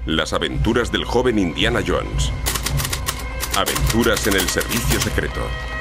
Las aventuras del joven Indiana Jones. Aventuras en el servicio secreto.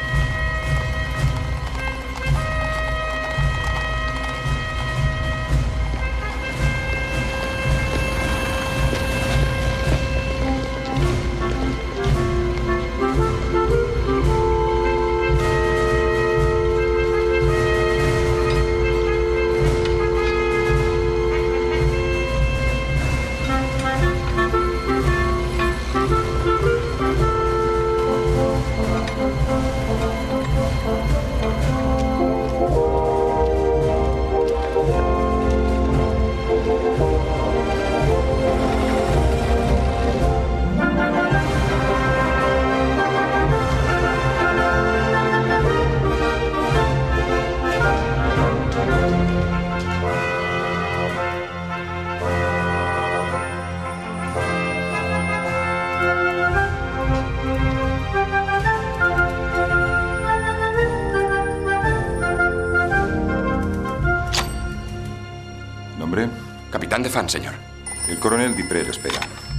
¿Nombre? Capitán Defans, señor. El coronel Dupré lo espera.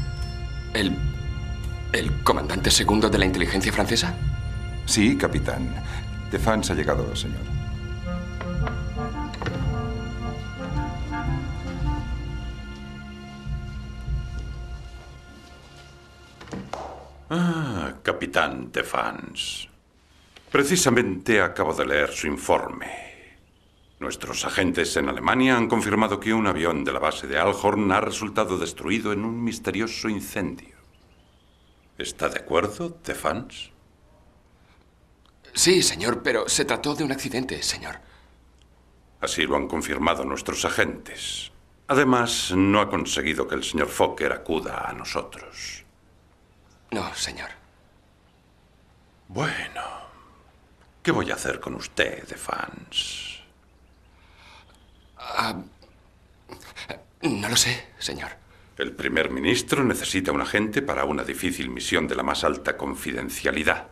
¿El comandante segundo de la inteligencia francesa? Sí, capitán. Defans ha llegado, señor. Capitán Defans. Precisamente acabo de leer su informe. Nuestros agentes en Alemania han confirmado que un avión de la base de Alhorn ha resultado destruido en un misterioso incendio. ¿Está de acuerdo, Defans? Sí, señor, pero se trató de un accidente, señor. Así lo han confirmado nuestros agentes. Además, no ha conseguido que el señor Fokker acuda a nosotros. No, señor. Bueno, ¿qué voy a hacer con usted, Defans? No lo sé, señor. El primer ministro necesita un agente para una difícil misión de la más alta confidencialidad.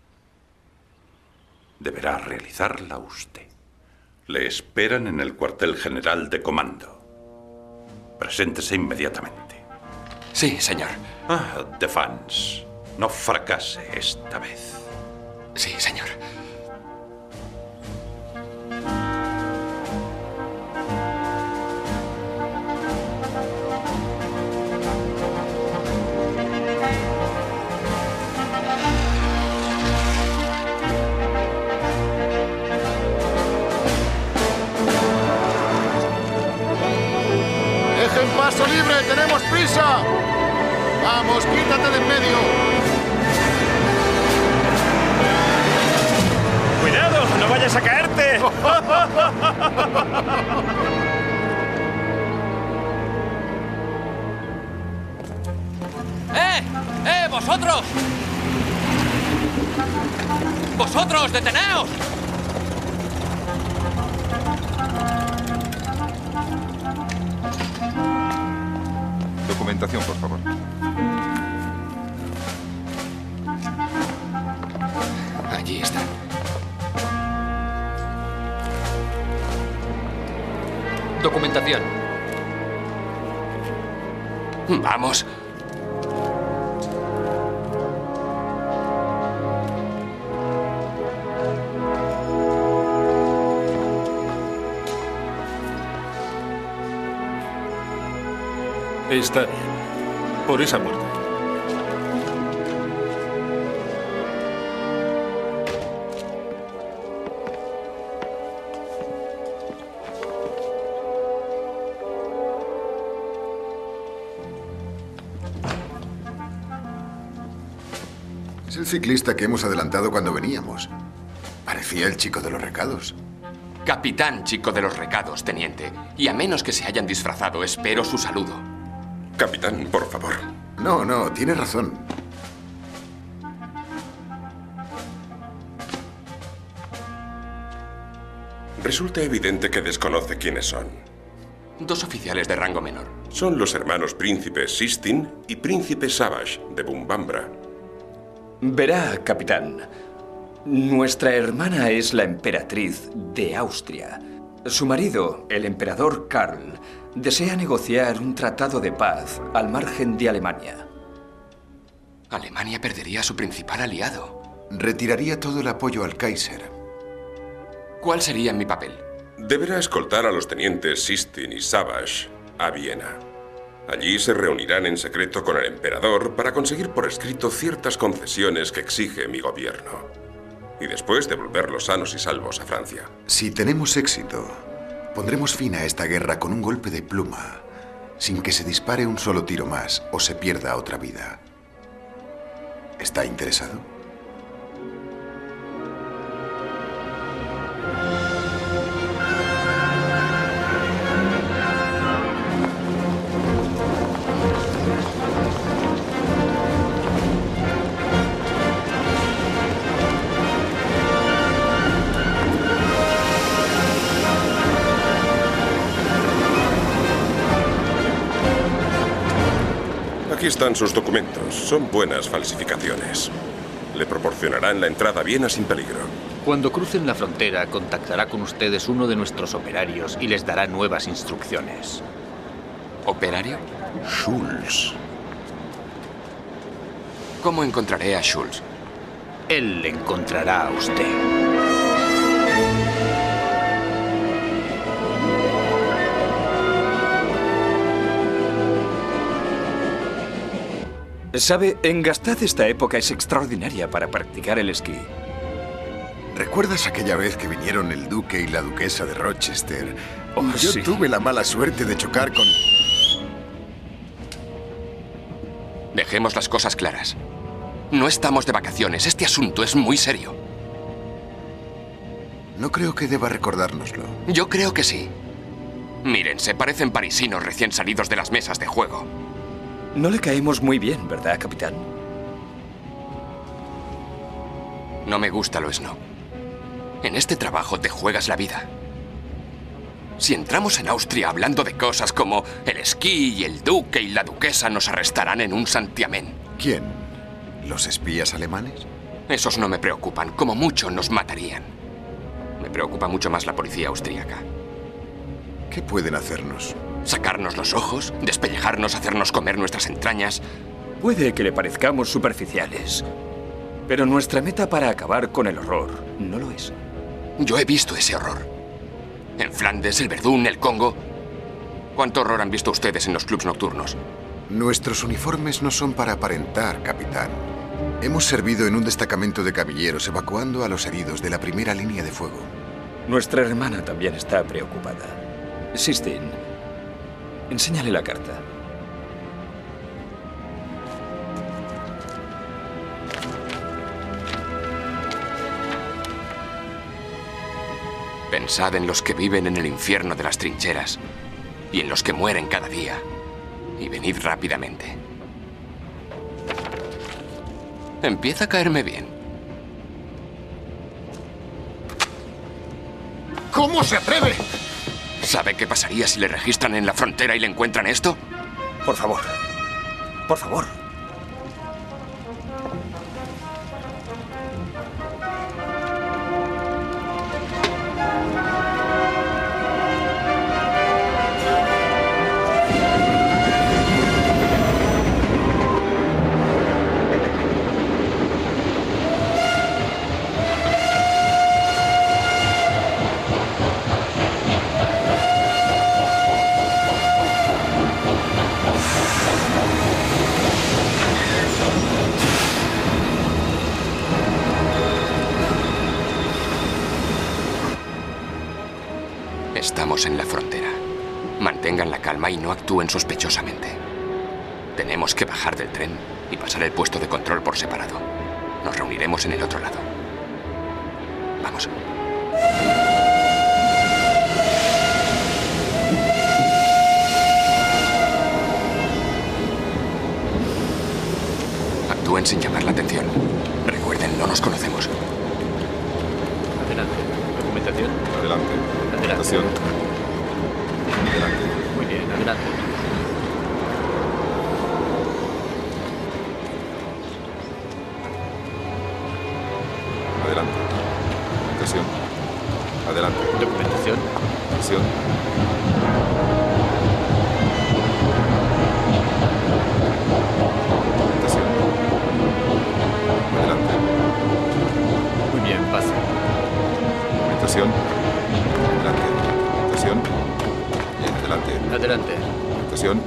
Deberá realizarla usted. Le esperan en el cuartel general de comando. Preséntese inmediatamente. Sí, señor. Defans, no fracase esta vez. Sí, señor. ¡Dejen paso libre! ¡Tenemos prisa! ¡Vamos, quítate de en medio! ¡Cuidado! ¡No vayas a caerte! ¡Vosotros! ¡Vosotros, deteneos! Documentación, por favor. Allí está. Documentación. Vamos. Está bien. Por esa puerta. Es el ciclista que hemos adelantado cuando veníamos. Parecía el chico de los recados. Capitán Chico de los Recados, teniente. Y a menos que se hayan disfrazado, espero su saludo. Capitán, por favor. No, tiene razón. Resulta evidente que desconoce quiénes son. Dos oficiales de rango menor. Son los hermanos príncipes Sistin y príncipe Savage de Bumbambra. Verá, capitán. Nuestra hermana es la emperatriz de Austria. Su marido, el emperador Karl, desea negociar un tratado de paz al margen de Alemania. Alemania perdería a su principal aliado. Retiraría todo el apoyo al Kaiser. ¿Cuál sería mi papel? Deberá escoltar a los tenientes Sistin y Savage a Viena. Allí se reunirán en secreto con el emperador para conseguir por escrito ciertas concesiones que exige mi gobierno. Y después devolverlos sanos y salvos a Francia. Si tenemos éxito, pondremos fin a esta guerra con un golpe de pluma, sin que se dispare un solo tiro más o se pierda otra vida. ¿Está interesado? Aquí están sus documentos. Son buenas falsificaciones. Le proporcionarán la entrada a Viena sin peligro. Cuando crucen la frontera, contactará con ustedes uno de nuestros operarios y les dará nuevas instrucciones. ¿Operario? Schulz. ¿Cómo encontraré a Schulz? Él le encontrará a usted. Sabe, en Gastad esta época es extraordinaria para practicar el esquí. ¿Recuerdas aquella vez que vinieron el duque y la duquesa de Rochester? Yo sí. tuve la mala suerte de chocar con... Dejemos las cosas claras. No estamos de vacaciones. Este asunto es muy serio. No creo que deba recordárnoslo. Yo creo que sí. Miren, se parecen parisinos recién salidos de las mesas de juego. No le caemos muy bien, ¿verdad, capitán? No me gusta lo snob. En este trabajo te juegas la vida. Si entramos en Austria hablando de cosas como el esquí y el duque y la duquesa, nos arrestarán en un santiamén. ¿Quién? ¿Los espías alemanes? Esos no me preocupan. Como mucho nos matarían. Me preocupa mucho más la policía austríaca. ¿Qué pueden hacernos? Sacarnos los ojos, despellejarnos, hacernos comer nuestras entrañas. Puede que le parezcamos superficiales, pero nuestra meta para acabar con el horror no lo es. Yo he visto ese horror. En Flandes, el Verdún, el Congo. ¿Cuánto horror han visto ustedes en los clubs nocturnos? Nuestros uniformes no son para aparentar, capitán. Hemos servido en un destacamento de camilleros evacuando a los heridos de la primera línea de fuego. Nuestra hermana también está preocupada. Sistin, enséñale la carta. Pensad en los que viven en el infierno de las trincheras y en los que mueren cada día. Y venid rápidamente. Empieza a caerme bien. ¿Cómo se atreve? ¿Sabe qué pasaría si le registran en la frontera y le encuentran esto? Por favor. Por favor. Estamos en la frontera. Mantengan la calma y no actúen sospechosamente. Tenemos que bajar del tren y pasar el puesto de control por separado. Nos reuniremos en el otro lado. Vamos. Actúen sin llamar la atención. Recuerden, no nos conocemos. Adelante. Documentación. Adelante. Adelante. Estación. Adelante. Muy bien, adelante. Adelante. Estación. Adelante. Documentación. Adelante. Muy bien, pase. Orientación. Adelante. Orientación. Bien, adelante. Adelante. Orientación.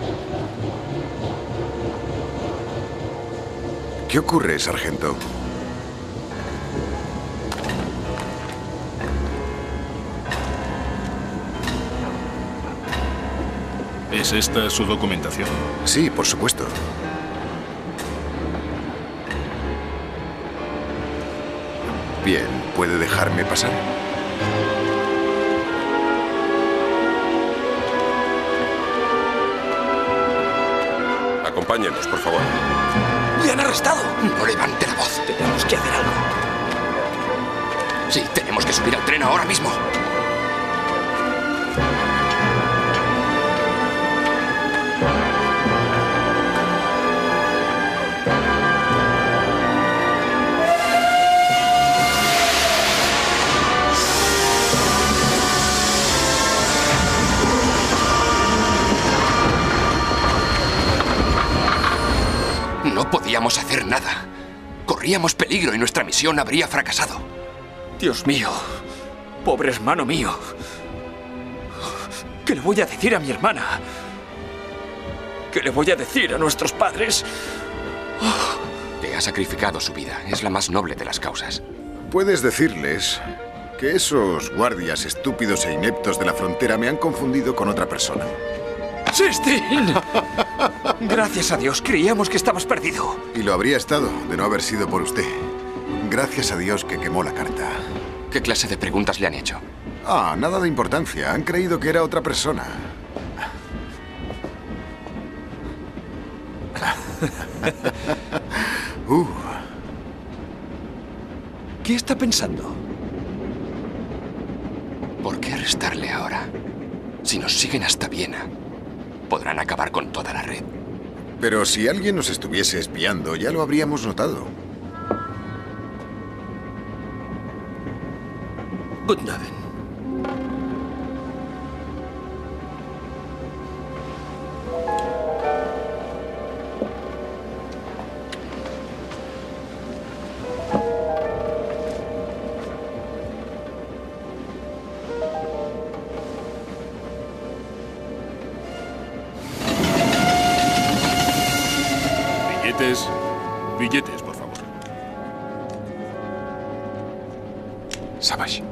¿Qué ocurre, sargento? ¿Es esta su documentación? Sí, por supuesto. Bien, ¿puede dejarme pasar? Acompáñenos, por favor. ¡Le han arrestado! No levante la voz. Tenemos que hacer algo. Sí, tenemos que subir al tren ahora mismo. No podíamos hacer nada. Corríamos peligro y nuestra misión habría fracasado. Dios mío. Pobre hermano mío. ¿Qué le voy a decir a mi hermana? ¿Qué le voy a decir a nuestros padres? Te ha sacrificado su vida. Es la más noble de las causas. Puedes decirles que esos guardias estúpidos e ineptos de la frontera me han confundido con otra persona. ¡Sistine! Gracias a Dios, creíamos que estabas perdido. Y lo habría estado de no haber sido por usted. Gracias a Dios que quemó la carta. ¿Qué clase de preguntas le han hecho? Ah, nada de importancia. Han creído que era otra persona. ¿Qué está pensando? ¿Por qué arrestarle ahora? Si nos siguen hasta Viena, podrán acabar con toda la red. Pero si alguien nos estuviese espiando, ya lo habríamos notado. Gutnaven. Billetes, por favor. Savage.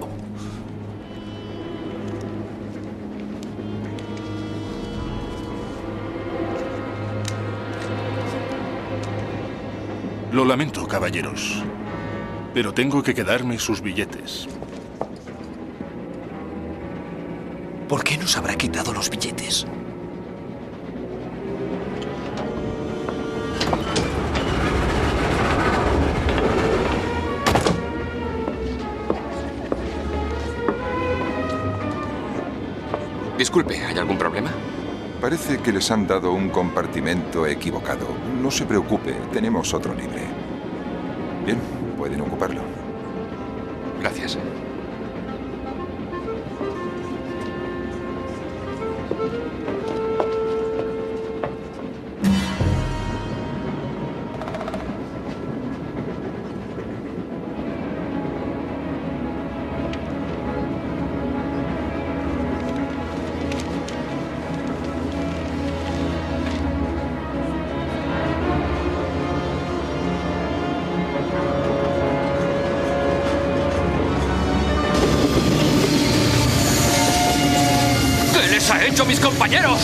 Lo lamento, caballeros, pero tengo que quedarme sus billetes. ¿Por qué nos habrá quitado los billetes? Disculpe, ¿hay algún problema? Parece que les han dado un compartimento equivocado. No se preocupe, tenemos otro libre. Bien, pueden ocuparlo. Gracias. ¡Ha hecho mis compañeros!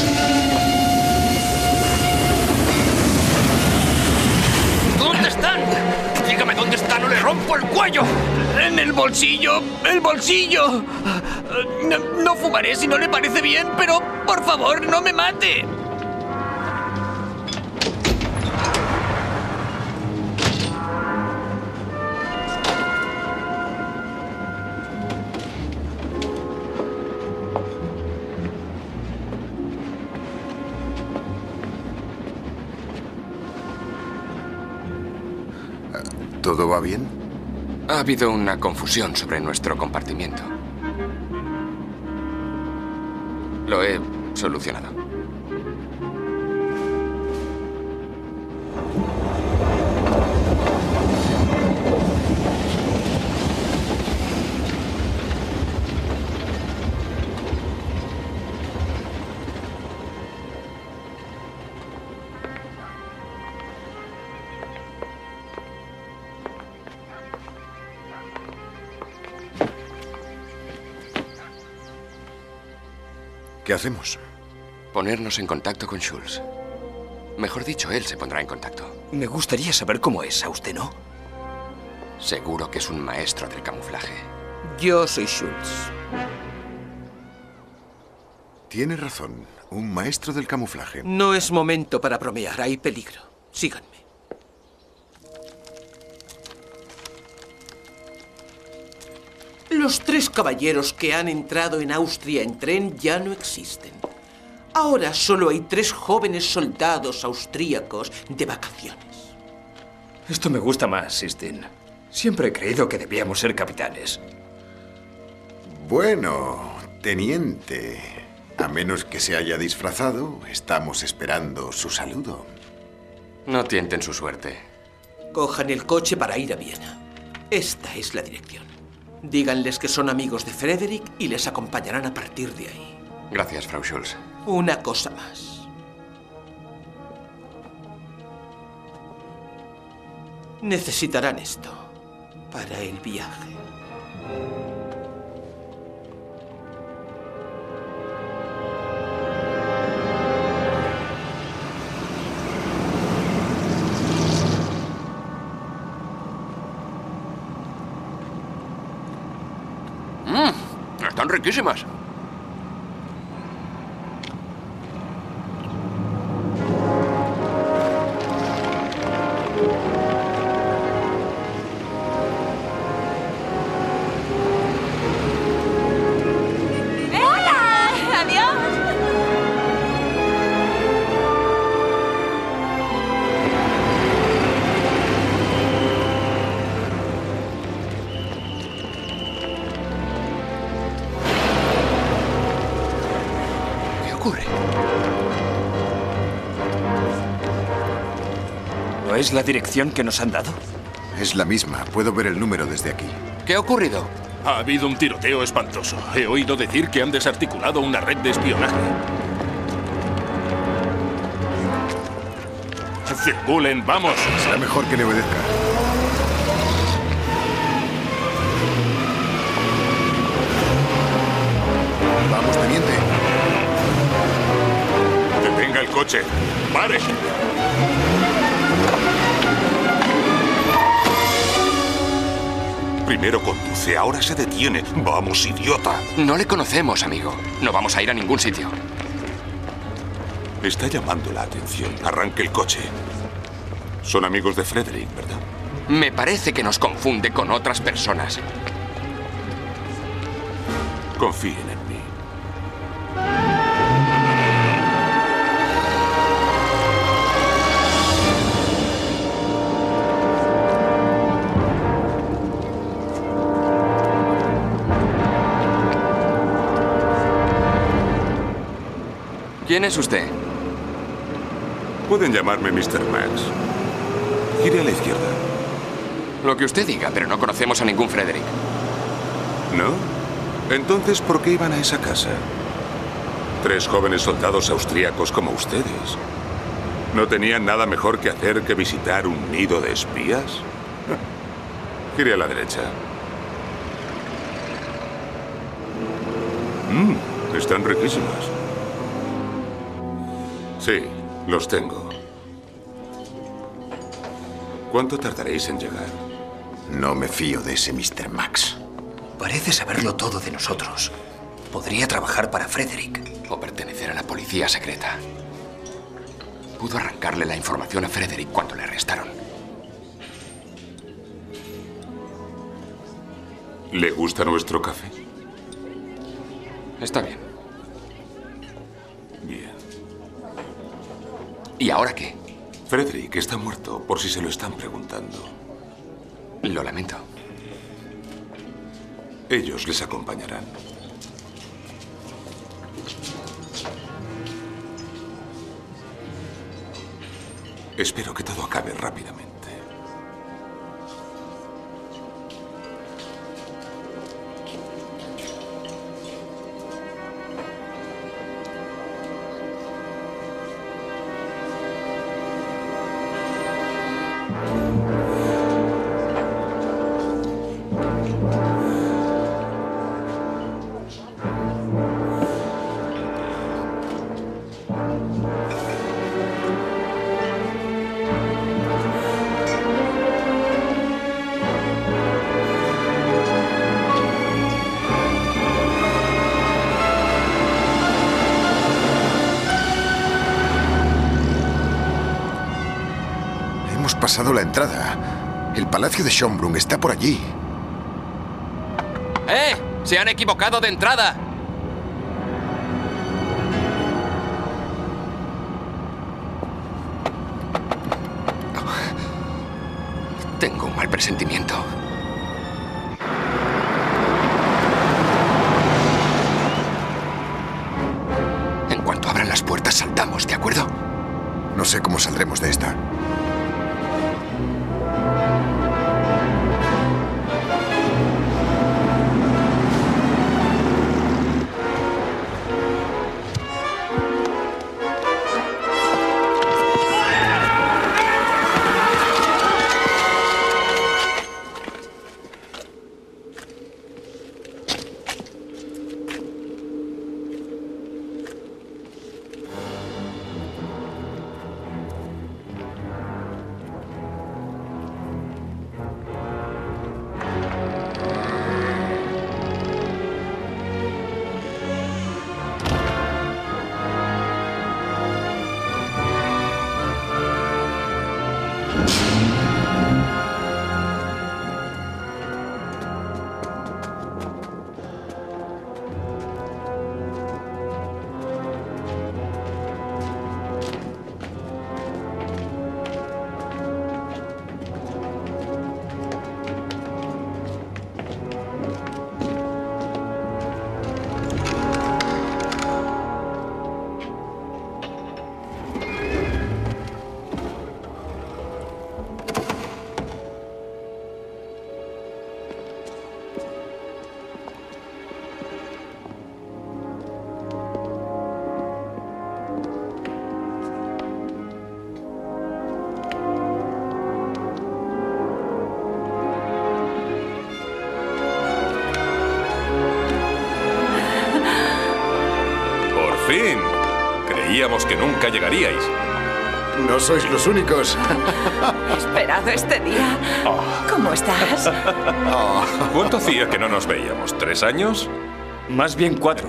¿Dónde están? Dígame dónde están o le rompo el cuello. ¡En el bolsillo! ¡El bolsillo! No fumaré si no le parece bien, pero por favor, no me mate. ¿Todo va bien? Ha habido una confusión sobre nuestro compartimiento. Lo he solucionado. ¿Qué hacemos? Ponernos en contacto con Schultz. Mejor dicho, él se pondrá en contacto. Me gustaría saber cómo es, ¿a usted no? Seguro que es un maestro del camuflaje. Yo soy Schultz. Tiene razón. Un maestro del camuflaje. No es momento para bromear. Hay peligro. Síganme. Los 3 caballeros que han entrado en Austria en tren ya no existen. Ahora solo hay 3 jóvenes soldados austríacos de vacaciones. Esto me gusta más, Sistin. Siempre he creído que debíamos ser capitanes. Bueno, teniente. A menos que se haya disfrazado, estamos esperando su saludo. No tienten su suerte. Cojan el coche para ir a Viena. Esta es la dirección. Díganles que son amigos de Frederick y les acompañarán a partir de ahí. Gracias, Frau Schultz. Una cosa más. Necesitarán esto para el viaje. Están riquísimas. ¿No es la dirección que nos han dado? Es la misma. Puedo ver el número desde aquí. ¿Qué ha ocurrido? Ha habido un tiroteo espantoso. He oído decir que han desarticulado una red de espionaje. Circulen, vamos. Será mejor que le obedezca. Vamos, teniente. Detenga el coche. ¡Pare! Primero conduce, ahora se detiene. Vamos, idiota. No le conocemos, amigo. No vamos a ir a ningún sitio. Está llamando la atención. Arranque el coche. Son amigos de Frederick, ¿verdad? Me parece que nos confunde con otras personas. Confíen en mí. ¿Quién es usted? Pueden llamarme Mr. Max. Gire a la izquierda. Lo que usted diga, pero no conocemos a ningún Frederick. ¿No? Entonces, ¿por qué iban a esa casa? 3 jóvenes soldados austríacos como ustedes. ¿No tenían nada mejor que hacer que visitar un nido de espías? Gire a la derecha. Están riquísimas. Sí, los tengo. ¿Cuánto tardaréis en llegar? No me fío de ese Mr. Max. Parece saberlo todo de nosotros. Podría trabajar para Frederick. O pertenecer a la policía secreta. Pudo arrancarle la información a Frederick cuando le arrestaron. ¿Le gusta nuestro café? Está bien. Bien. ¿Y ahora qué? Frederick está muerto, por si se lo están preguntando. Lo lamento. Ellos les acompañarán. Espero que todo acabe rápidamente. Hemos pasado la entrada. El Palacio de Schönbrunn está por allí. ¡Eh! ¡Se han equivocado de entrada! Tengo un mal presentimiento. En cuanto abran las puertas, saltamos, ¿de acuerdo? No sé cómo saldremos de esta. fin. Creíamos que nunca llegaríais. No sois los únicos. He esperado este día. ¿Cómo estás? ¿Cuánto hacía que no nos veíamos? ¿3 años? Más bien 4.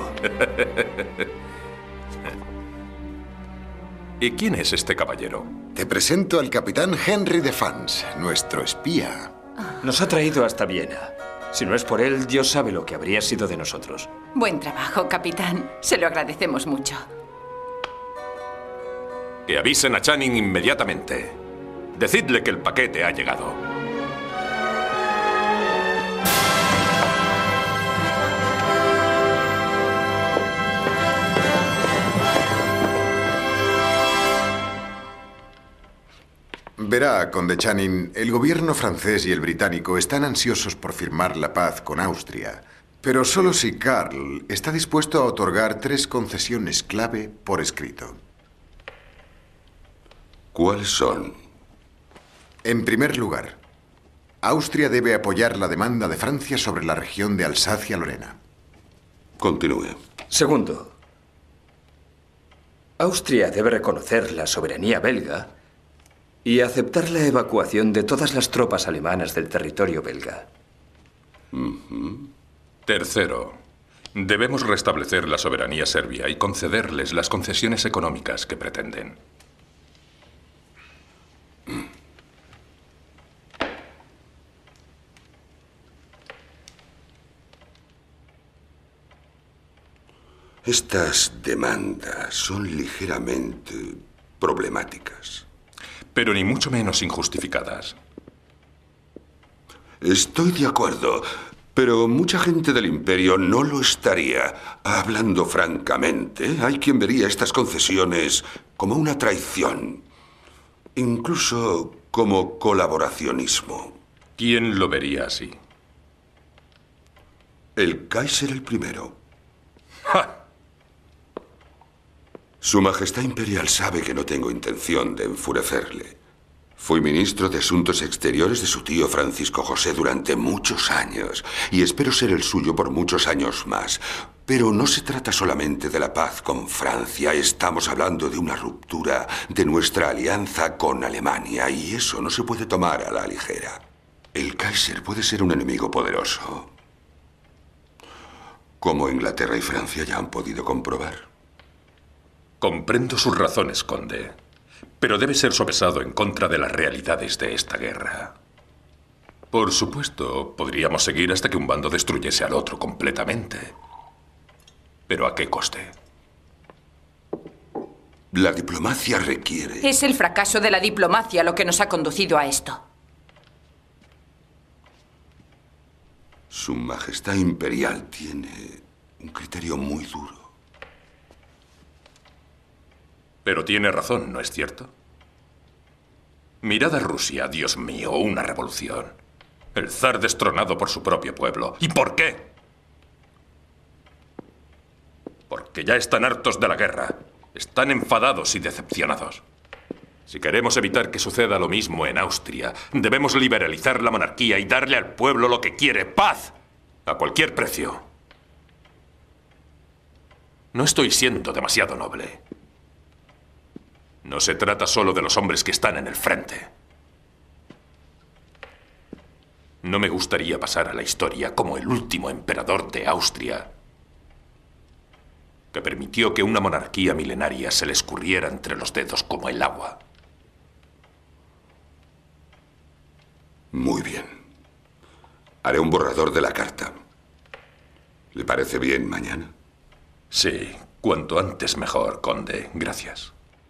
¿Y quién es este caballero? Te presento al capitán Henry de Fans, nuestro espía. Nos ha traído hasta Viena. Si no es por él, Dios sabe lo que habría sido de nosotros. Buen trabajo, capitán. Se lo agradecemos mucho. Que avisen a Channing inmediatamente. Decidle que el paquete ha llegado. Verá, conde Channing, el gobierno francés y el británico están ansiosos por firmar la paz con Austria, pero solo si Karl está dispuesto a otorgar 3 concesiones clave por escrito. ¿Cuáles son? En primer lugar, Austria debe apoyar la demanda de Francia sobre la región de Alsacia-Lorena. Continúe. Segundo, Austria debe reconocer la soberanía belga y aceptar la evacuación de todas las tropas alemanas del territorio belga. Tercero, debemos restablecer la soberanía serbia y concederles las concesiones económicas que pretenden. Estas demandas son ligeramente problemáticas. Pero ni mucho menos injustificadas. Estoy de acuerdo, pero mucha gente del Imperio no lo estaría. Hablando francamente, hay quien vería estas concesiones como una traición. incluso como colaboracionismo. ¿Quién lo vería así? El Kaiser el primero. ¡Ja! Su Majestad Imperial sabe que no tengo intención de enfurecerle. Fui ministro de Asuntos Exteriores de su tío Francisco José durante muchos años y espero ser el suyo por muchos años más. Pero no se trata solamente de la paz con Francia, estamos hablando de una ruptura de nuestra alianza con Alemania y eso no se puede tomar a la ligera. El Kaiser puede ser un enemigo poderoso, como Inglaterra y Francia ya han podido comprobar. Comprendo sus razones, conde, pero debe ser sopesado en contra de las realidades de esta guerra. Por supuesto, podríamos seguir hasta que un bando destruyese al otro completamente. ¿Pero a qué coste? La diplomacia requiere... Es el fracaso de la diplomacia lo que nos ha conducido a esto. Su Majestad Imperial tiene un criterio muy duro. Pero tiene razón, ¿no es cierto? Mirad a Rusia, Dios mío, una revolución. El zar destronado por su propio pueblo. ¿Y por qué? Porque ya están hartos de la guerra. Están enfadados y decepcionados. Si queremos evitar que suceda lo mismo en Austria, debemos liberalizar la monarquía y darle al pueblo lo que quiere: paz, a cualquier precio. No estoy siendo demasiado noble. No se trata solo de los hombres que están en el frente. No me gustaría pasar a la historia como el último emperador de Austria, que permitió que una monarquía milenaria se le escurriera entre los dedos como el agua. Muy bien. Haré un borrador de la carta. ¿Le parece bien mañana? Sí, cuanto antes mejor, conde. Gracias.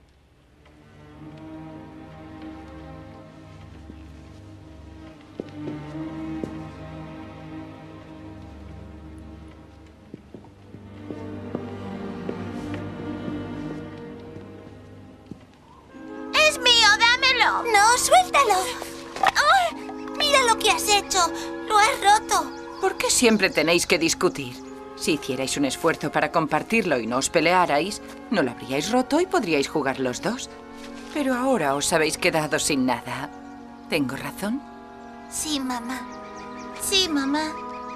¡Es mío! ¡Dámelo! No, suéltalo. ¡Oh! ¡Mira lo que has hecho! ¡Lo has roto! ¿Por qué siempre tenéis que discutir? Si hicierais un esfuerzo para compartirlo y no os pelearais, no lo habríais roto y podríais jugar los dos. Pero ahora os habéis quedado sin nada. ¿Tengo razón? Sí, mamá. Sí, mamá.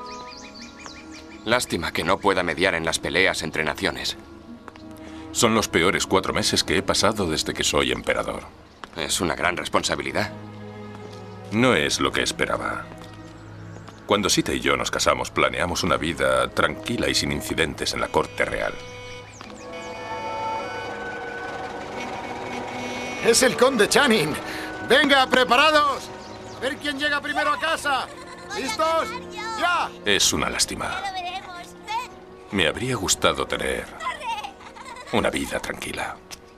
Lástima que no pueda mediar en las peleas entre naciones. Son los peores 4 meses que he pasado desde que soy emperador. Es una gran responsabilidad. No es lo que esperaba. Cuando Sita y yo nos casamos, planeamos una vida tranquila y sin incidentes en la corte real. ¡Es el conde Channing! ¡Venga, preparados! ¡A ver quién llega primero a casa! ¿Listos? ¡Ya! Es una lástima. Me habría gustado tener una vida tranquila.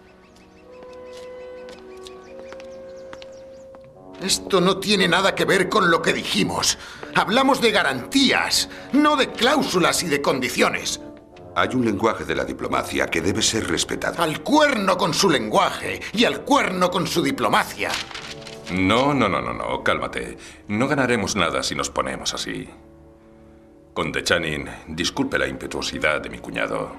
Esto no tiene nada que ver con lo que dijimos. Hablamos de garantías, no de cláusulas y de condiciones. Hay un lenguaje de la diplomacia que debe ser respetado. Al cuerno con su lenguaje y al cuerno con su diplomacia. No, cálmate. No ganaremos nada si nos ponemos así. Conde Channing, disculpe la impetuosidad de mi cuñado.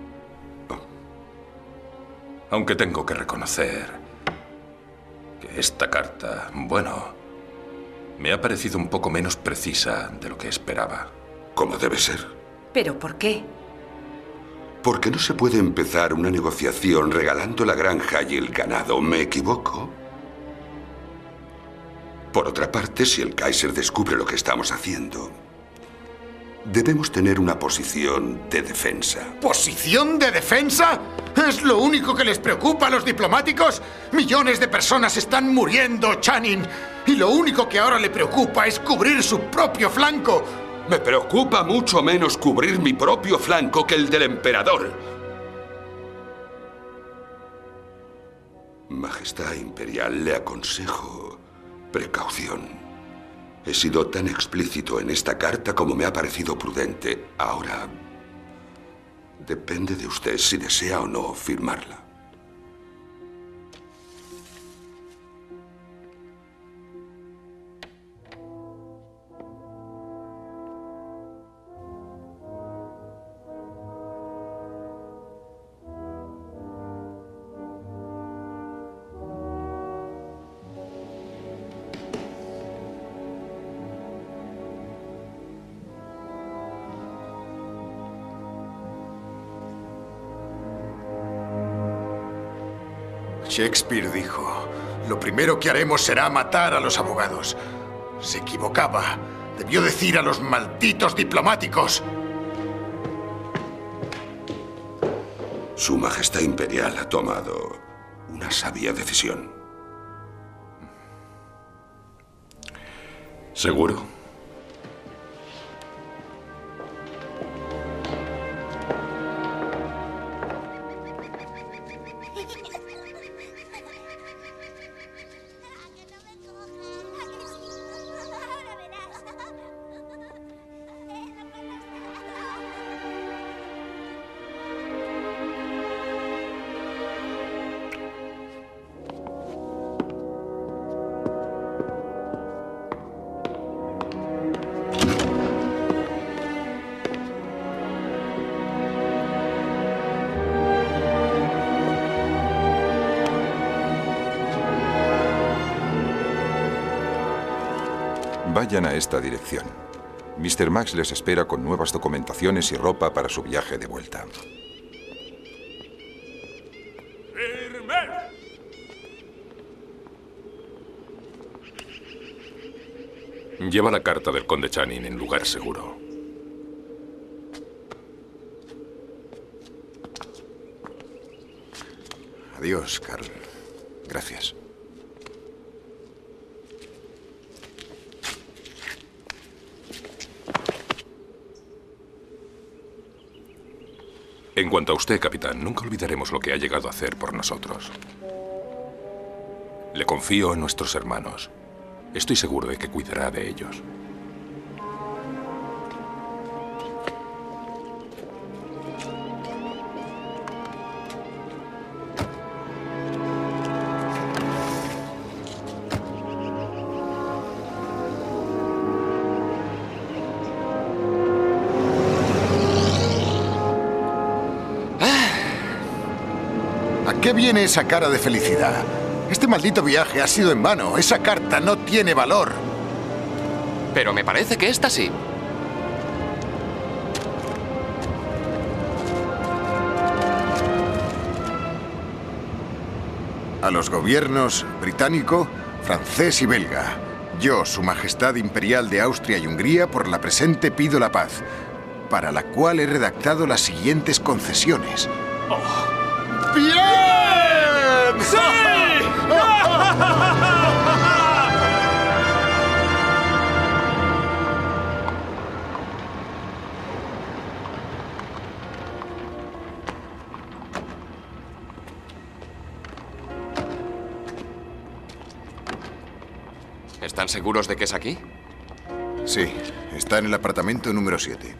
Aunque tengo que reconocer que esta carta, bueno, me ha parecido un poco menos precisa de lo que esperaba. Como debe ser. ¿Pero por qué? Porque no se puede empezar una negociación regalando la granja y el ganado. ¿Me equivoco? Por otra parte, si el Kaiser descubre lo que estamos haciendo, debemos tener una posición de defensa. ¿Posición de defensa? ¿Es lo único que les preocupa a los diplomáticos? Millones de personas están muriendo, Channing. Y lo único que ahora le preocupa es cubrir su propio flanco. Me preocupa mucho menos cubrir mi propio flanco que el del emperador. Majestad Imperial, le aconsejo precaución. He sido tan explícito en esta carta como me ha parecido prudente. Ahora, depende de usted si desea o no firmarla. Shakespeare dijo, lo primero que haremos será matar a los abogados. Se equivocaba. Debió decir a los malditos diplomáticos. Su Majestad Imperial ha tomado una sabia decisión. ¿Seguro? Vayan a esta dirección. Mr. Max les espera con nuevas documentaciones y ropa para su viaje de vuelta. Lleva la carta del conde Channing en lugar seguro. Adiós, Carl. Gracias. En cuanto a usted, capitán, nunca olvidaremos lo que ha llegado a hacer por nosotros. Le confío en nuestros hermanos. Estoy seguro de que cuidará de ellos. ¿A qué viene esa cara de felicidad? Este maldito viaje ha sido en vano. Esa carta no tiene valor. Pero me parece que esta sí. A los gobiernos británico, francés y belga. Yo, Su Majestad Imperial de Austria y Hungría, por la presente pido la paz, para la cual he redactado las siguientes concesiones. ¡Bien! ¡Sí! ¿Están seguros de que es aquí? Sí, está en el apartamento número 7.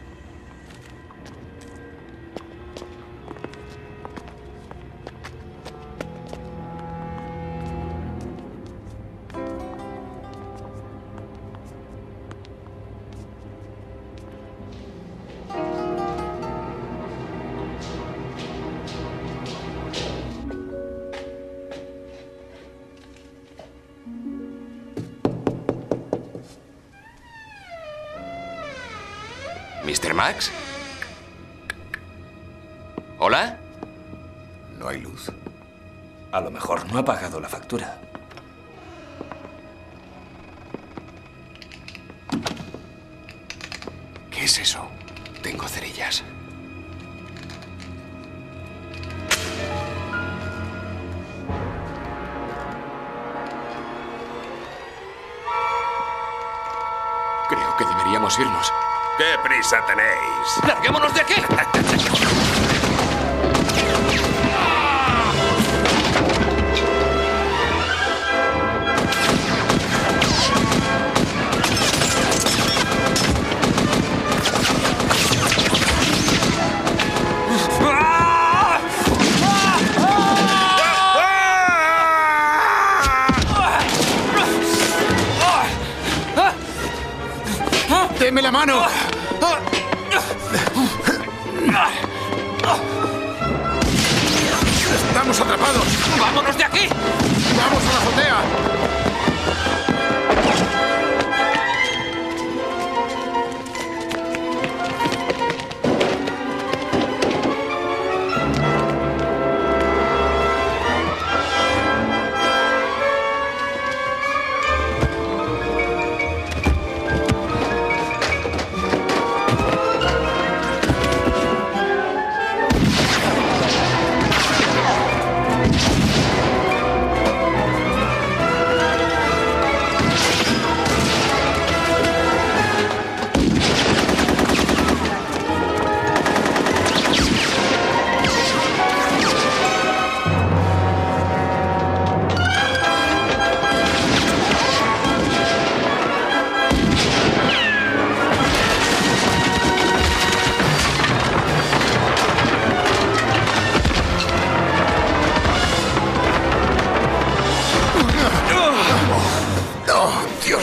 ¿Mr. Max? ¿Hola? No hay luz. A lo mejor no ha pagado la factura. ¿Qué es eso? Tengo cerillas. Creo que deberíamos irnos. ¿Qué prisa tenéis? ¡Larguémonos de aquí! ¡Deme la mano! ¡Estamos atrapados! ¡Vámonos de aquí! ¡Vamos a la azotea!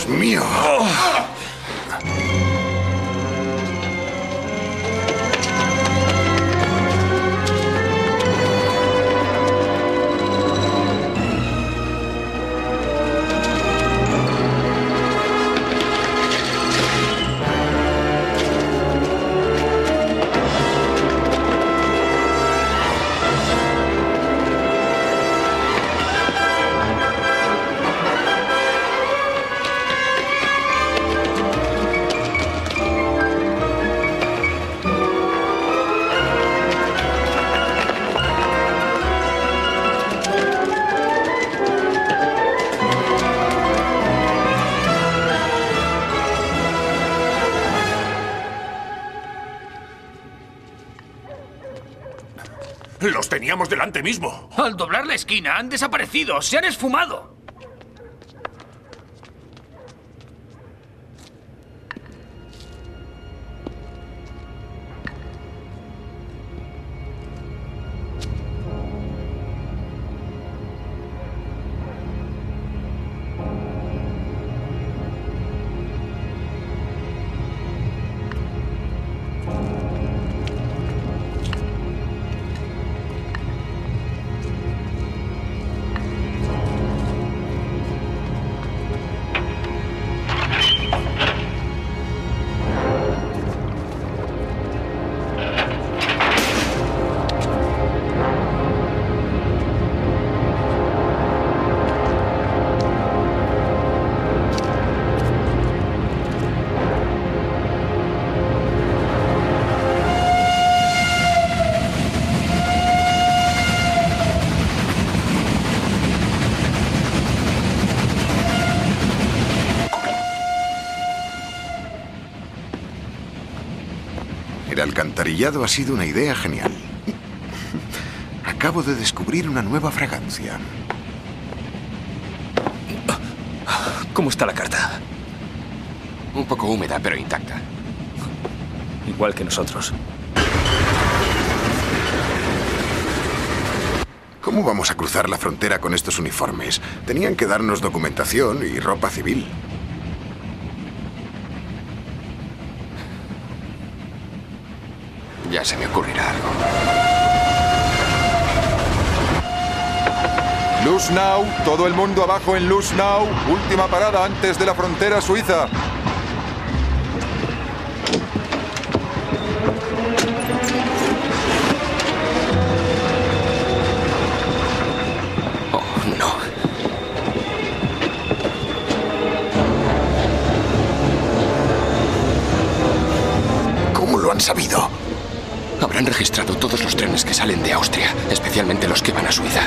mío! Los teníamos delante mismo. Al doblar la esquina han desaparecido, se han esfumado. El alcantarillado ha sido una idea genial. Acabo de descubrir una nueva fragancia. ¿Cómo está la carta? Un poco húmeda, pero intacta. Igual que nosotros. ¿Cómo vamos a cruzar la frontera con estos uniformes? Tenían que darnos documentación y ropa civil. Ya se me ocurrirá algo. Lustenau, todo el mundo abajo en Lustenau. Última parada antes de la frontera suiza. Oh, no. ¿Cómo lo han sabido? Habrán registrado todos los trenes que salen de Austria, especialmente los que van a Suiza.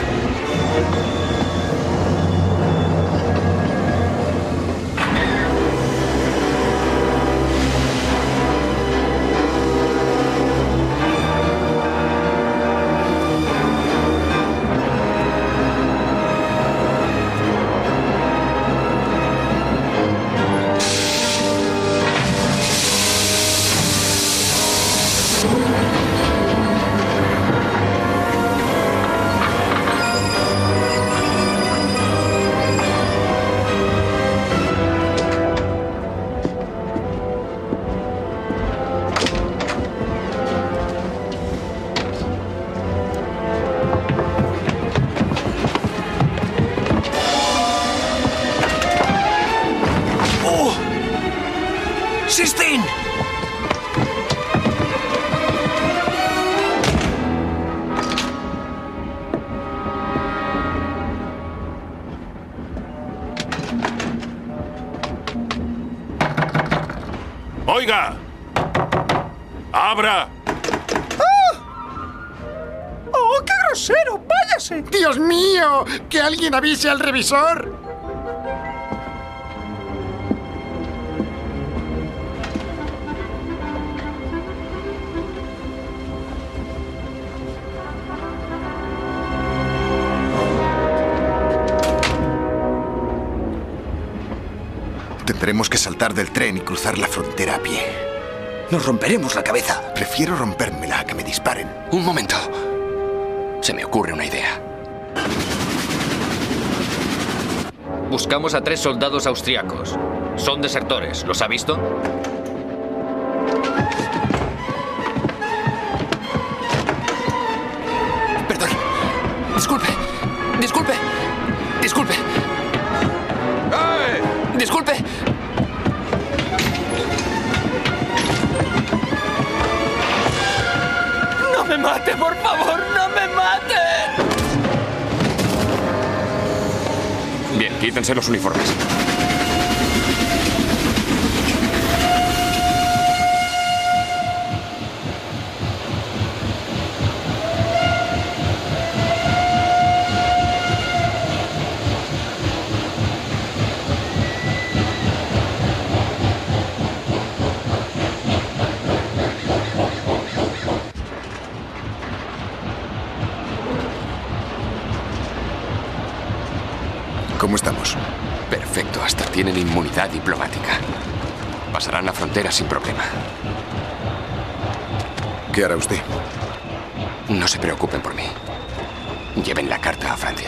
¡Sistine! ¡Oiga! ¡Abra! ¡Oh, qué grosero! ¡Váyase! ¡Dios mío! ¡Que alguien avise al revisor! Tendremos que saltar del tren y cruzar la frontera a pie. Nos romperemos la cabeza. Prefiero rompérmela a que me disparen. Un momento. Se me ocurre una idea. Buscamos a 3 soldados austriacos. Son desertores, ¿los ha visto? Perdón. Disculpe. Disculpe. Disculpe. Disculpe. ¡No me mate, por favor! ¡No me mate! Bien, quítense los uniformes. ¿Cómo estamos? Perfecto, hasta tienen inmunidad diplomática. Pasarán la frontera sin problema. ¿Qué hará usted? No se preocupen por mí. Lleven la carta a Francia.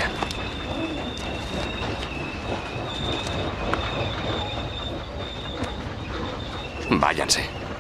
Váyanse.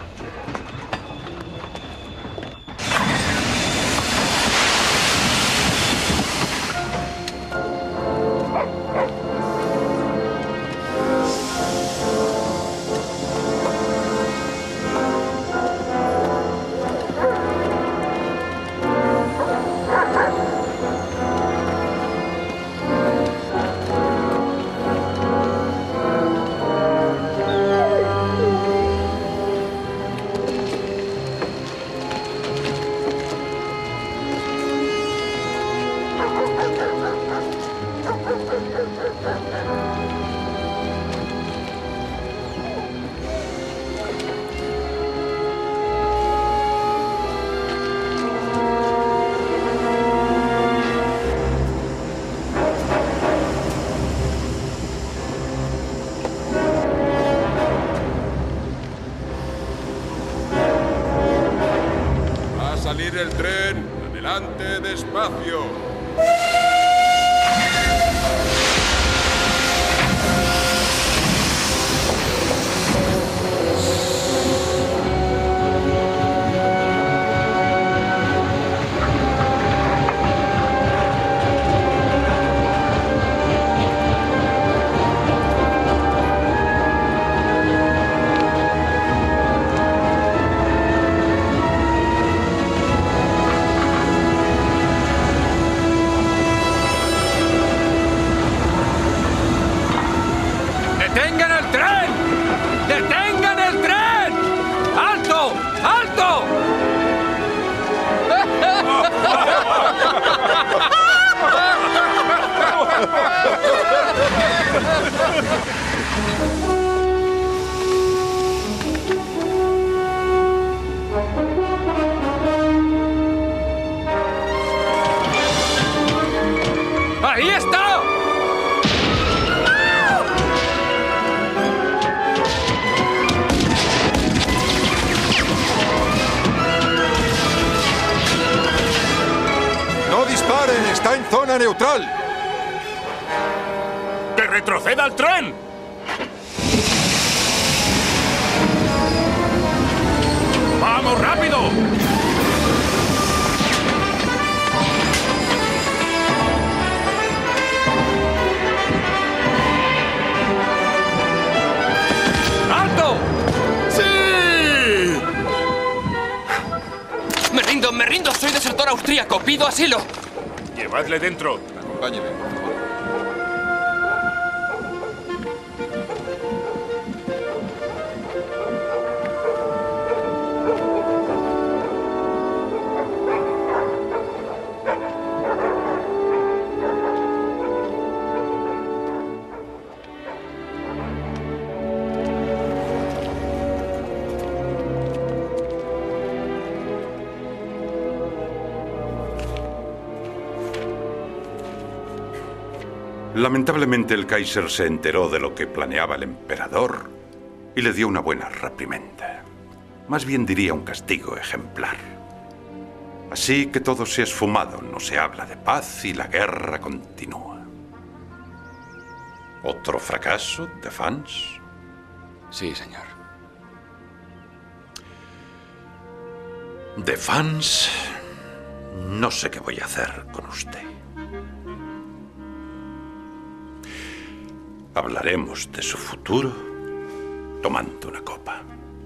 salir el tren. Adelante, despacio. ¡Detengan el tren! ¡Detengan el tren! ¡Alto! ¡Alto! ¡Ahí está! ¡No disparen! ¡Está en zona neutral! ¡Que retroceda el tren! ¡Vamos, rápido! ¡Alto! ¡Sí! Me rindo, soy desertor austríaco, pido asilo. Llevadle dentro. Acompáñeme. Lamentablemente el Kaiser se enteró de lo que planeaba el emperador y le dio una buena reprimenda. Más bien diría un castigo ejemplar. Así que todo se ha esfumado, no se habla de paz y la guerra continúa. ¿Otro fracaso de fans? Sí, señor. De Fans, no sé qué voy a hacer con usted. Hablaremos de su futuro tomando una copa.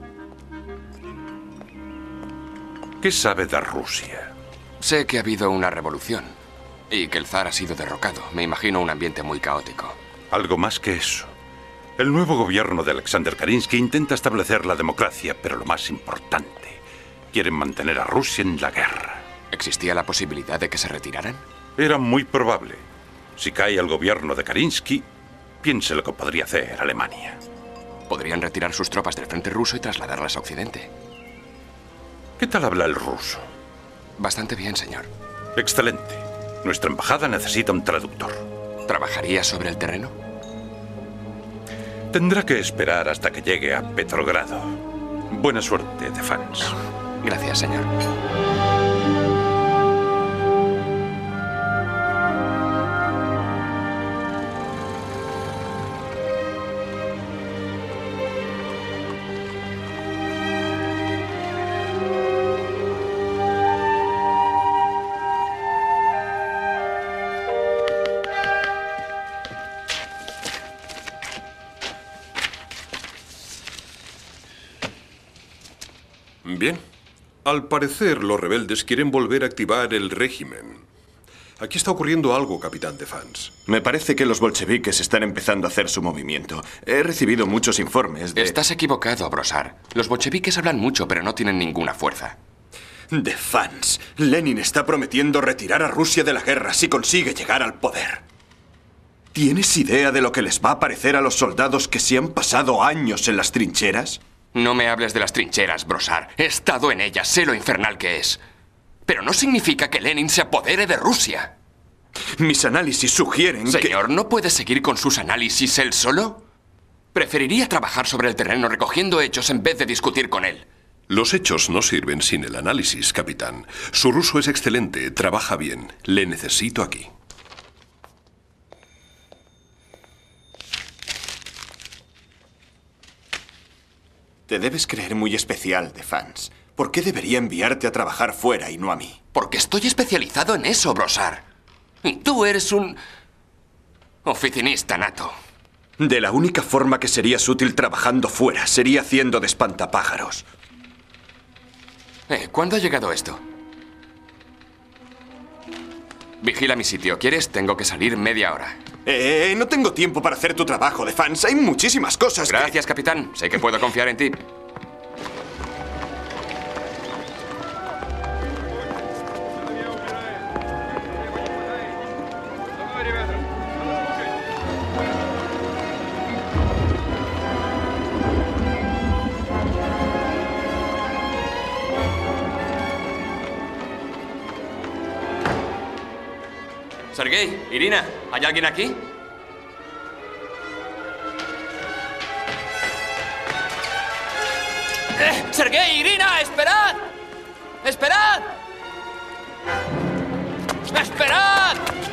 ¿Qué sabe de Rusia? Sé que ha habido una revolución y que el zar ha sido derrocado. Me imagino un ambiente muy caótico. Algo más que eso. El nuevo gobierno de Alexander Karinsky intenta establecer la democracia, pero lo más importante, quieren mantener a Rusia en la guerra. ¿Existía la posibilidad de que se retiraran? Era muy probable. Si cae el gobierno de Karinsky, piense lo que podría hacer Alemania. Podrían retirar sus tropas del frente ruso y trasladarlas a Occidente. ¿Qué tal habla el ruso? Bastante bien, señor. Excelente. Nuestra embajada necesita un traductor. ¿Trabajaría sobre el terreno? Tendrá que esperar hasta que llegue a Petrogrado. Buena suerte, de Fans. Gracias, señor. Bien. Al parecer, los rebeldes quieren volver a activar el régimen. Aquí está ocurriendo algo, capitán de Fans. Me parece que los bolcheviques están empezando a hacer su movimiento. He recibido muchos informes de... Estás equivocado, Brosar. Los bolcheviques hablan mucho, pero no tienen ninguna fuerza. De Fans. Lenin está prometiendo retirar a Rusia de la guerra si consigue llegar al poder. ¿Tienes idea de lo que les va a parecer a los soldados que se han pasado años en las trincheras? No me hables de las trincheras, Brosar. He estado en ellas, sé lo infernal que es. Pero no significa que Lenin se apodere de Rusia. Mis análisis sugieren que... Señor, ¿no puede seguir con sus análisis él solo? Preferiría trabajar sobre el terreno recogiendo hechos en vez de discutir con él. Los hechos no sirven sin el análisis, capitán. Su ruso es excelente, trabaja bien. Le necesito aquí. Te debes creer muy especial, de Fans. ¿Por qué debería enviarte a trabajar fuera y no a mí? Porque estoy especializado en eso, Brosar. Y tú eres un... oficinista nato. De la única forma que serías útil trabajando fuera sería haciendo de espantapájaros. ¿Cuándo ha llegado esto? Vigila mi sitio. ¿Quieres? Tengo que salir media hora. No tengo tiempo para hacer tu trabajo, de Fans. Hay muchísimas cosas. Gracias, capitán. Sé que puedo confiar en ti. Sergei, Irina, ¿hay alguien aquí? ¡Sergei, Irina, esperad! ¡Esperad! ¡Esperad!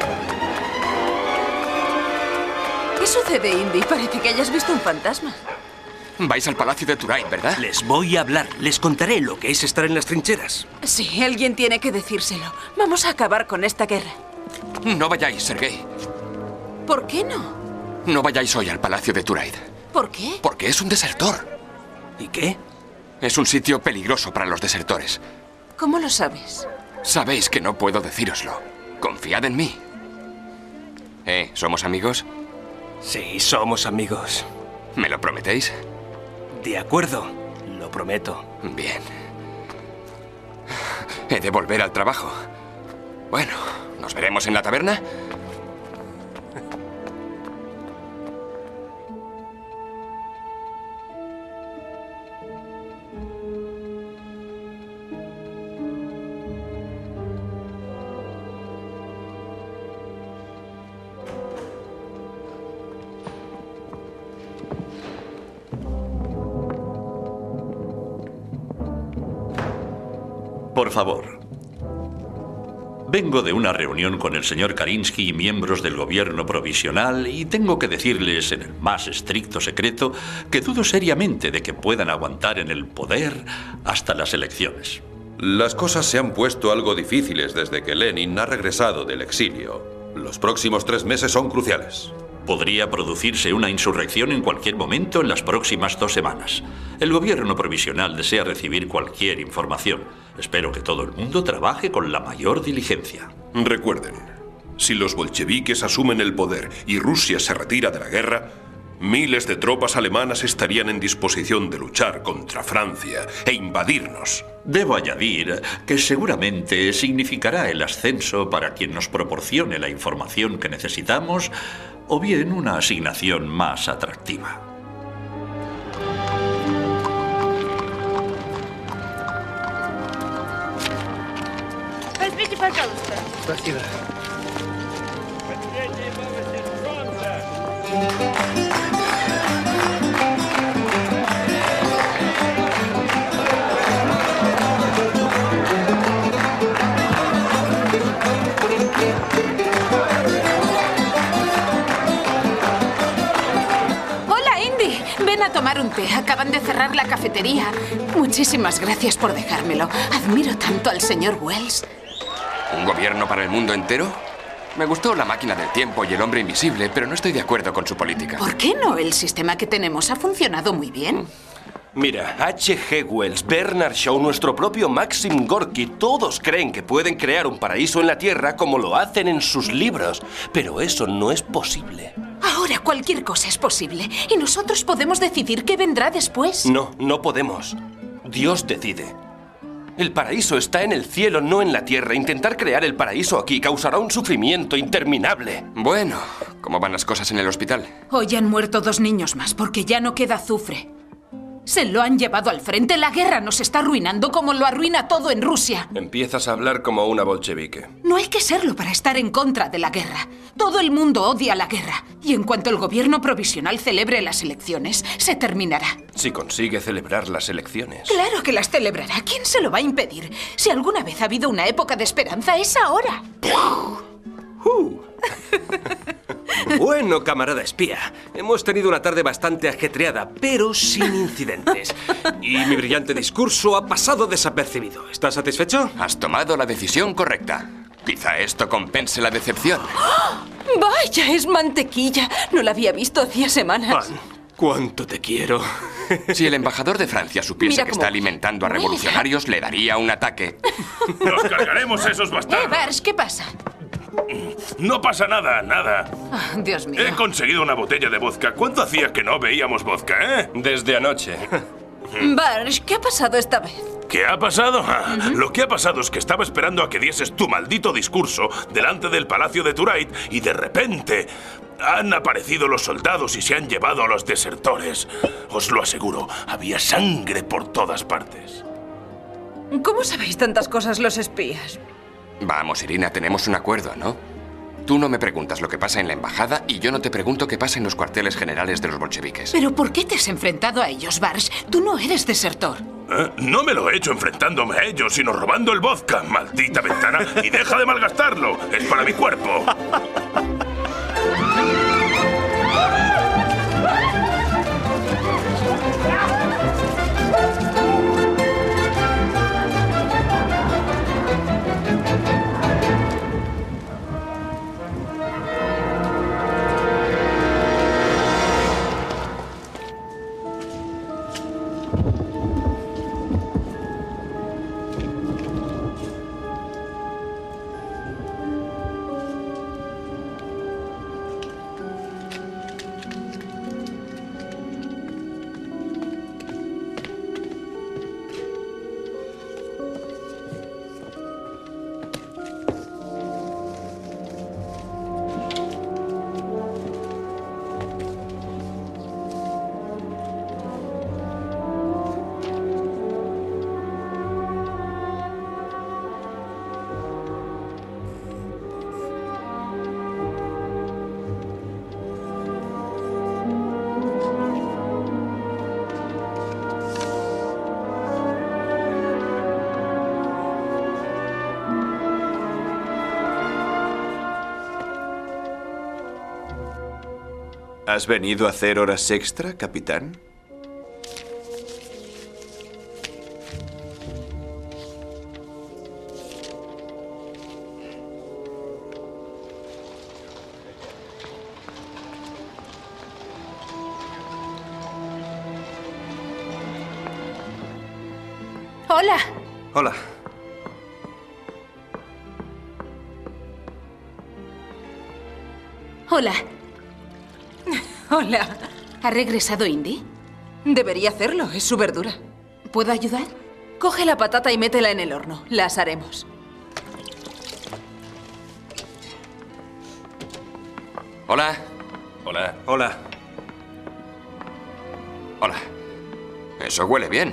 ¿Qué sucede, Indy? Parece que hayas visto un fantasma. Vais al palacio de Turay, ¿verdad? Les voy a hablar. Les contaré lo que es estar en las trincheras. Sí, alguien tiene que decírselo. Vamos a acabar con esta guerra. No vayáis, Sergei. ¿Por qué no? No vayáis hoy al palacio de Turaid. ¿Por qué? Porque es un desertor. ¿Y qué? Es un sitio peligroso para los desertores. ¿Cómo lo sabes? Sabéis que no puedo decíroslo. Confiad en mí. ¿Somos amigos? Sí, somos amigos. ¿Me lo prometéis? De acuerdo, lo prometo. Bien. He de volver al trabajo. Bueno, ¿nos veremos en la taberna? Por favor. Vengo de una reunión con el señor Karinsky y miembros del gobierno provisional y tengo que decirles en el más estricto secreto que dudo seriamente de que puedan aguantar en el poder hasta las elecciones. Las cosas se han puesto algo difíciles desde que Lenin ha regresado del exilio. Los próximos 3 meses son cruciales. Podría producirse una insurrección en cualquier momento en las próximas 2 semanas. El gobierno provisional desea recibir cualquier información. Espero que todo el mundo trabaje con la mayor diligencia. Recuerden, si los bolcheviques asumen el poder y Rusia se retira de la guerra, miles de tropas alemanas estarían en disposición de luchar contra Francia e invadirnos. Debo añadir que seguramente significará el ascenso para quien nos proporcione la información que necesitamos o bien una asignación más atractiva. Возьмите, пожалуйста. Спасибо. Ven a tomar un té. Acaban de cerrar la cafetería. Muchísimas gracias por dejármelo. Admiro tanto al señor Wells. ¿Un gobierno para el mundo entero? Me gustó La máquina del tiempo y El hombre invisible, pero no estoy de acuerdo con su política. ¿Por qué no? El sistema que tenemos ha funcionado muy bien. Mira, H.G. Wells, Bernard Shaw, nuestro propio Maxim Gorky, todos creen que pueden crear un paraíso en la Tierra como lo hacen en sus libros. Pero eso no es posible. Ahora cualquier cosa es posible y nosotros podemos decidir qué vendrá después. No, no podemos. Dios decide. El paraíso está en el cielo, no en la tierra. Intentar crear el paraíso aquí causará un sufrimiento interminable. Bueno, ¿cómo van las cosas en el hospital? Hoy han muerto 2 niños más porque ya no queda azufre. Se lo han llevado al frente. La guerra nos está arruinando como lo arruina todo en Rusia. Empiezas a hablar como una bolchevique. No hay que serlo para estar en contra de la guerra. Todo el mundo odia la guerra. Y en cuanto el gobierno provisional celebre las elecciones, se terminará. Si consigue celebrar las elecciones. Claro que las celebrará. ¿Quién se lo va a impedir? Si alguna vez ha habido una época de esperanza, es ahora. Bueno, camarada espía, hemos tenido una tarde bastante ajetreada, pero sin incidentes. Y mi brillante discurso ha pasado desapercibido. ¿Estás satisfecho? Has tomado la decisión correcta. Quizá esto compense la decepción. ¡Oh! ¡Vaya, es mantequilla! No la había visto hacía semanas. Juan, ¿cuánto te quiero? Si el embajador de Francia supiese que está alimentando a revolucionarios, le daría un ataque. ¡Nos cargaremos a esos bastardos! Bars, ¿qué pasa? No pasa nada, nada. Oh, Dios mío. He conseguido una botella de vodka. ¿Cuánto hacía que no veíamos vodka, eh? Desde anoche. Bars, ¿qué ha pasado esta vez? ¿Qué ha pasado? Lo que ha pasado es que estaba esperando a que dieses tu maldito discurso delante del Palacio de Turait y de repente han aparecido los soldados y se han llevado a los desertores. Os lo aseguro, había sangre por todas partes. ¿Cómo sabéis tantas cosas los espías? Vamos, Irina, tenemos un acuerdo, ¿no? Tú no me preguntas lo que pasa en la embajada y yo no te pregunto qué pasa en los cuarteles generales de los bolcheviques. ¿Pero por qué te has enfrentado a ellos, Bars? Tú no eres desertor. No me lo he hecho enfrentándome a ellos, sino robando el vodka, maldita ventana, y deja de malgastarlo. Es para mi cuerpo. ¿Has venido a hacer horas extra, capitán? Hola. Hola. Hola. Hola. ¿Ha regresado Indy? Debería hacerlo, es su verdura. ¿Puedo ayudar? Coge la patata y métela en el horno. La asaremos. Hola. Hola. Hola. Hola. Eso huele bien.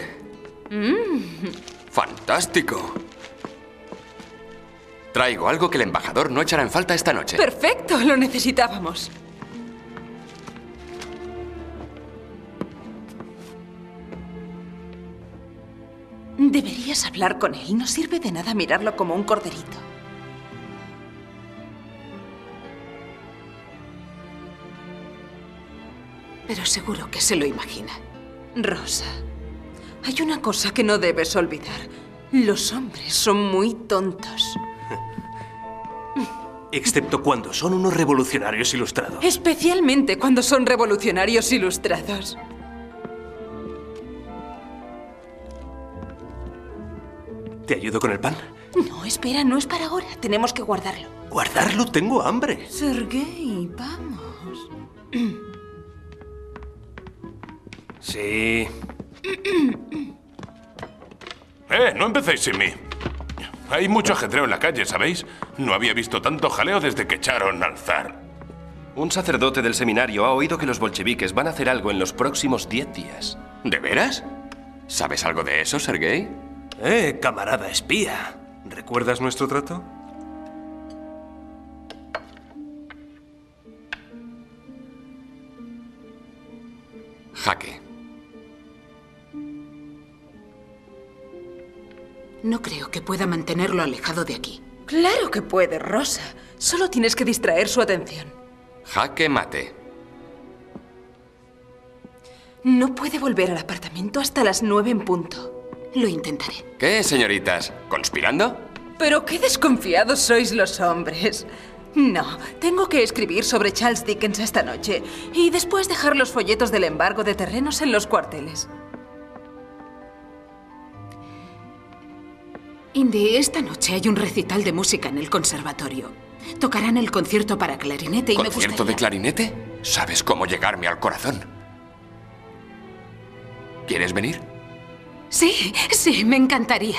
¡Fantástico! Traigo algo que el embajador no echará en falta esta noche. Perfecto, lo necesitábamos. Deberías hablar con él. No sirve de nada mirarlo como un corderito. Pero seguro que se lo imagina. Rosa, hay una cosa que no debes olvidar. Los hombres son muy tontos. Excepto cuando son unos revolucionarios ilustrados. Especialmente cuando son revolucionarios ilustrados. ¿Te ayudo con el pan? No, espera, no es para ahora. Tenemos que guardarlo. ¿Guardarlo? Tengo hambre. Sergei, vamos. Sí. No empecéis sin mí. Hay mucho ajetreo en la calle, ¿sabéis? No había visto tanto jaleo desde que echaron al zar. Un sacerdote del seminario ha oído que los bolcheviques van a hacer algo en los próximos 10 días. ¿De veras? ¿Sabes algo de eso, Sergei? Camarada espía. ¿Recuerdas nuestro trato? Jaque. No creo que pueda mantenerlo alejado de aquí. Claro que puede, Rosa. Solo tienes que distraer su atención. Jaque mate. No puede volver al apartamento hasta las 9 en punto. Lo intentaré. ¿Qué, señoritas? ¿Conspirando? Pero qué desconfiados sois los hombres. No, tengo que escribir sobre Charles Dickens esta noche y después dejar los folletos del embargo de terrenos en los cuarteles. Indy, esta noche hay un recital de música en el conservatorio. Tocarán el concierto para clarinete y me gustaría... ¿Concierto de clarinete? ¿Sabes cómo llegarme al corazón? ¿Quieres venir? Sí, sí, me encantaría.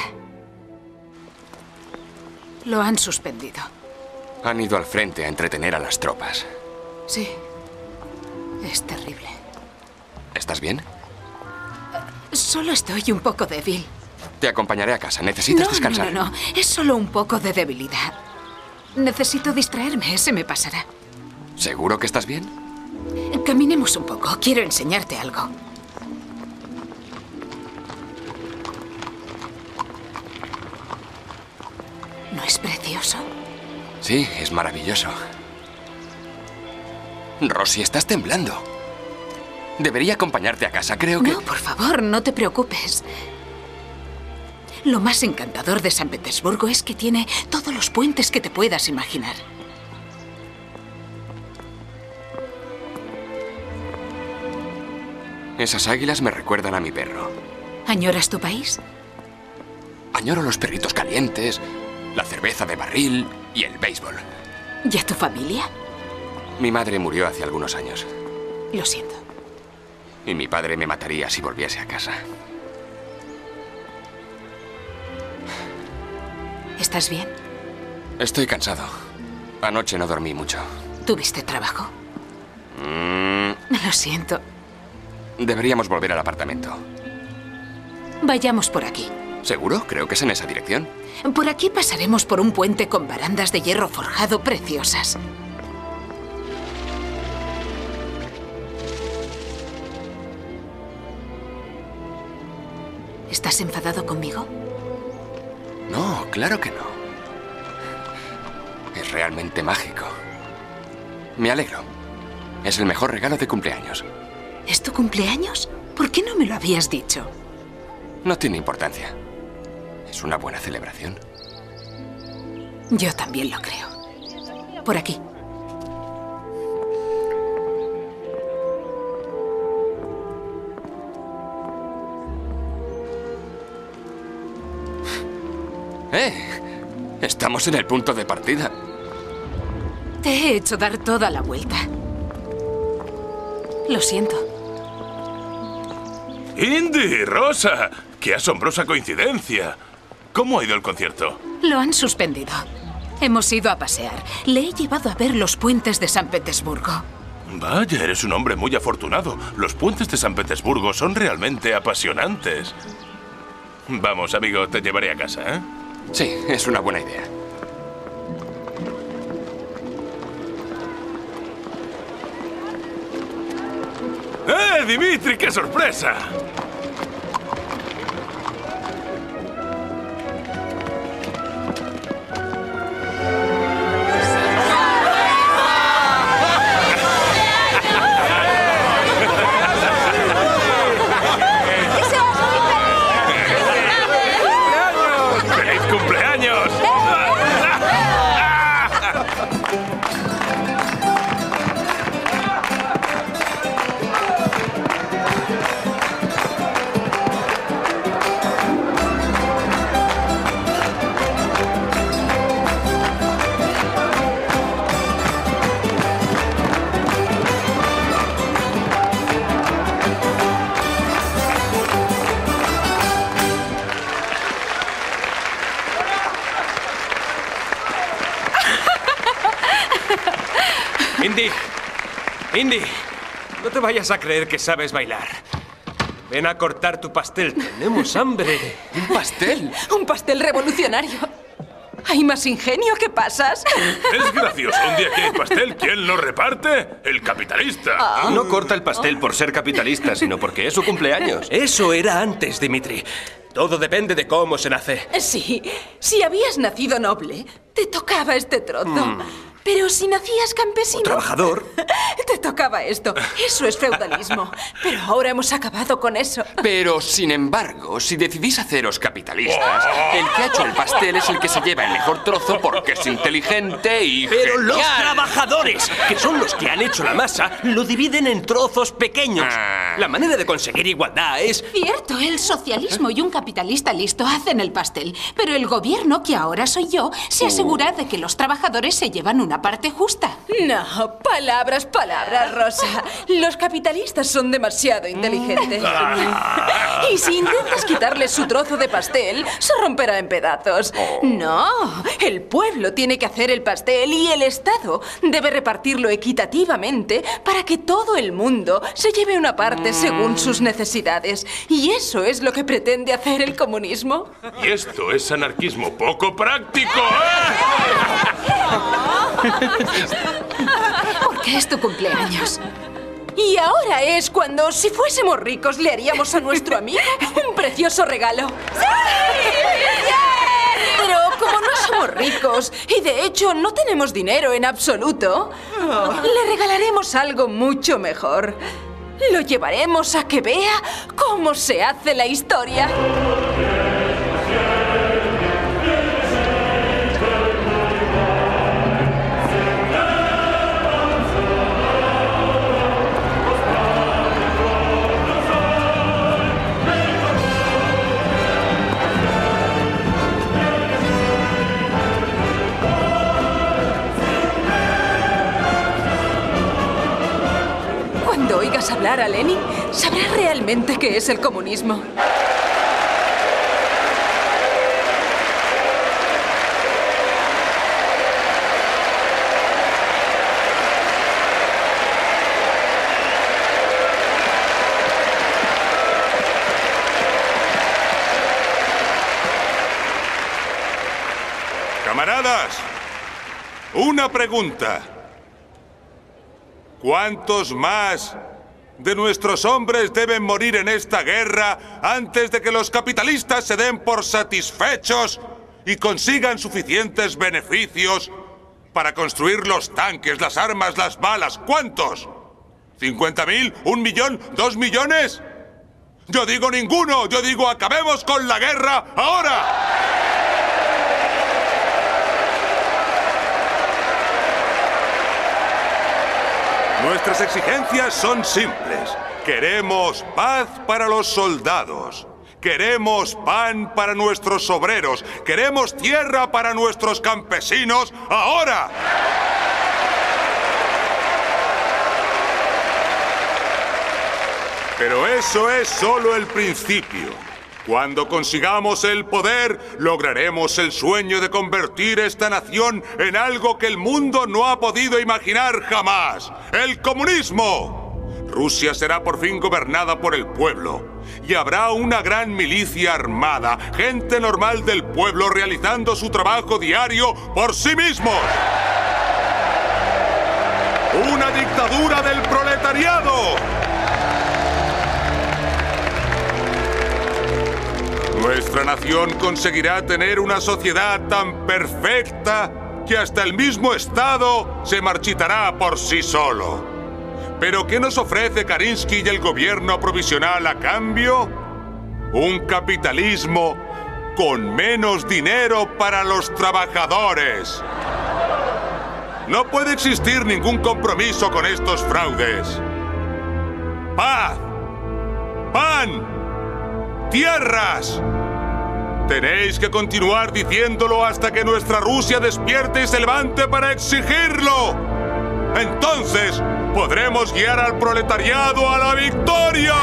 Lo han suspendido. Han ido al frente a entretener a las tropas. Sí, es terrible. ¿Estás bien? Solo estoy un poco débil. Te acompañaré a casa. ¿Necesitas descansar? No, es solo un poco de debilidad. Necesito distraerme, se me pasará. ¿Seguro que estás bien? Caminemos un poco, quiero enseñarte algo. ¿No es precioso? Sí, es maravilloso. Rosy, estás temblando. Debería acompañarte a casa, creo que... No, por favor, no te preocupes. Lo más encantador de San Petersburgo es que tiene todos los puentes que te puedas imaginar. Esas águilas me recuerdan a mi perro. ¿Añoras tu país? Añoro los perritos calientes, la cerveza de barril y el béisbol. ¿Y a tu familia? Mi madre murió hace algunos años. Lo siento. Y mi padre me mataría si volviese a casa. ¿Estás bien? Estoy cansado. Anoche no dormí mucho. ¿Tuviste trabajo? Lo siento. Deberíamos volver al apartamento. Vayamos por aquí. ¿Seguro? Creo que es en esa dirección. Por aquí pasaremos por un puente con barandas de hierro forjado preciosas. ¿Estás enfadado conmigo? No, claro que no. Es realmente mágico. Me alegro. Es el mejor regalo de cumpleaños. ¿Es tu cumpleaños? ¿Por qué no me lo habías dicho? No tiene importancia. Es una buena celebración. Yo también lo creo. Por aquí. Estamos en el punto de partida. Te he hecho dar toda la vuelta. Lo siento. ¡Indy, Rosa! ¡Qué asombrosa coincidencia! ¿Cómo ha ido el concierto? Lo han suspendido. Hemos ido a pasear. Le he llevado a ver los puentes de San Petersburgo. Vaya, eres un hombre muy afortunado. Los puentes de San Petersburgo son realmente apasionantes. Vamos, amigo, te llevaré a casa, ¿eh? Sí, es una buena idea. Dimitri, qué sorpresa! ¡Feliz cumpleaños! Indy, no te vayas a creer que sabes bailar. Ven a cortar tu pastel, tenemos hambre. ¿Un pastel? Un pastel revolucionario. ¿Hay más ingenio que pasas? Es gracioso. Un día que hay pastel, ¿quién lo reparte? El capitalista. No corta el pastel por ser capitalista, sino porque es su cumpleaños. Eso era antes, Dimitri. Todo depende de cómo se nace. Sí, si habías nacido noble, te tocaba este trozo. Pero si nacías campesino... ¿O trabajador? Te tocaba esto. Eso es feudalismo. Pero ahora hemos acabado con eso. Pero, sin embargo, si decidís haceros capitalistas, el que ha hecho el pastel es el que se lleva el mejor trozo porque es inteligente y Pero genial. los trabajadores, que son los que han hecho la masa, lo dividen en trozos pequeños. La manera de conseguir igualdad es... Cierto, el socialismo y un capitalista listo hacen el pastel. Pero el gobierno, que ahora soy yo, se asegura de que los trabajadores se llevan una parte justa. No, palabras, Rosa. Los capitalistas son demasiado inteligentes. Y si intentas quitarles su trozo de pastel, se romperá en pedazos. No, el pueblo tiene que hacer el pastel y el Estado debe repartirlo equitativamente para que todo el mundo se lleve una parte según sus necesidades. Y eso es lo que pretende hacer el comunismo. Y esto es anarquismo poco práctico, Porque es tu cumpleaños. Y ahora es cuando, si fuésemos ricos, le haríamos a nuestro amigo un precioso regalo. ¡Sí! Pero como no somos ricos y de hecho no tenemos dinero en absoluto, le regalaremos algo mucho mejor. Lo llevaremos a que vea cómo se hace la historia. Cuando oigas hablar a Lenin, sabrás realmente qué es el comunismo. Camaradas, una pregunta. ¿Cuántos más de nuestros hombres deben morir en esta guerra antes de que los capitalistas se den por satisfechos y consigan suficientes beneficios para construir los tanques, las armas, las balas? ¿Cuántos? ¿50.000? ¿1 millón? ¿2 millones? Yo digo ninguno. Yo digo acabemos con la guerra ahora. Nuestras exigencias son simples. Queremos paz para los soldados. Queremos pan para nuestros obreros. Queremos tierra para nuestros campesinos ahora. Pero eso es solo el principio. Cuando consigamos el poder, lograremos el sueño de convertir esta nación en algo que el mundo no ha podido imaginar jamás: el comunismo. Rusia será por fin gobernada por el pueblo. Y habrá una gran milicia armada, gente normal del pueblo realizando su trabajo diario por sí mismos. ¡Una dictadura del proletariado! Nuestra nación conseguirá tener una sociedad tan perfecta que hasta el mismo Estado se marchitará por sí solo. ¿Pero qué nos ofrece Karinsky y el gobierno provisional a cambio? Un capitalismo con menos dinero para los trabajadores. No puede existir ningún compromiso con estos fraudes. ¡Paz! ¡Pan! ¡Tierras! Tenéis que continuar diciéndolo hasta que nuestra Rusia despierte y se levante para exigirlo. Entonces podremos guiar al proletariado a la victoria.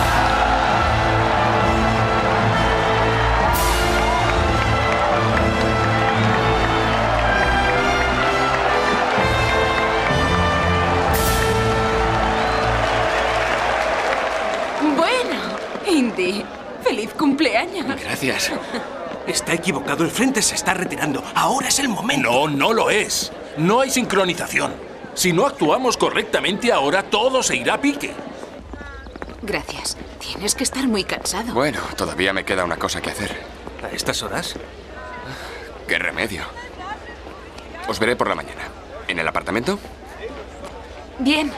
Bueno, Indy, feliz cumpleaños. Gracias. Está equivocado, el frente se está retirando. Ahora es el momento. No, no lo es. No hay sincronización. Si no actuamos correctamente ahora, todo se irá a pique. Gracias. Tienes que estar muy cansado. Bueno, todavía me queda una cosa que hacer. ¿A estas horas? ¿Qué remedio? Os veré por la mañana. ¿En el apartamento? Bien.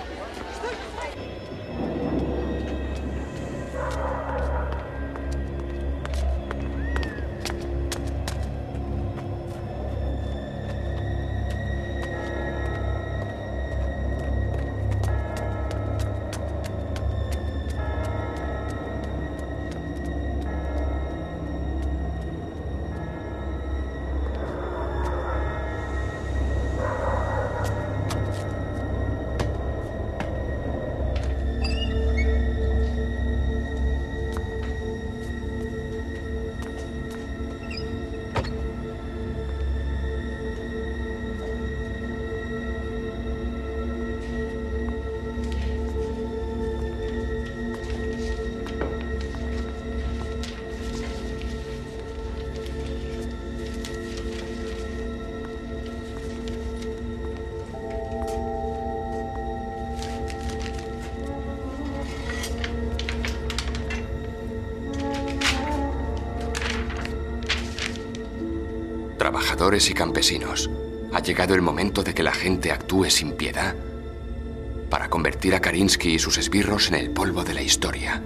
Trabajadores y campesinos, ha llegado el momento de que la gente actúe sin piedad para convertir a Karinsky y sus esbirros en el polvo de la historia.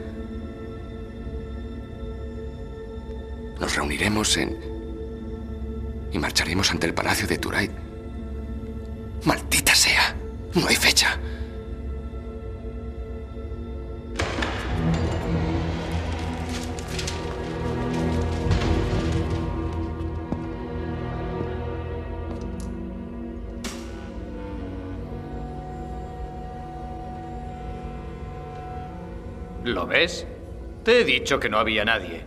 Nos reuniremos y marcharemos ante el Palacio de Turait. ¡Maldita sea! No hay fecha. ¿Lo ves? Te he dicho que no había nadie.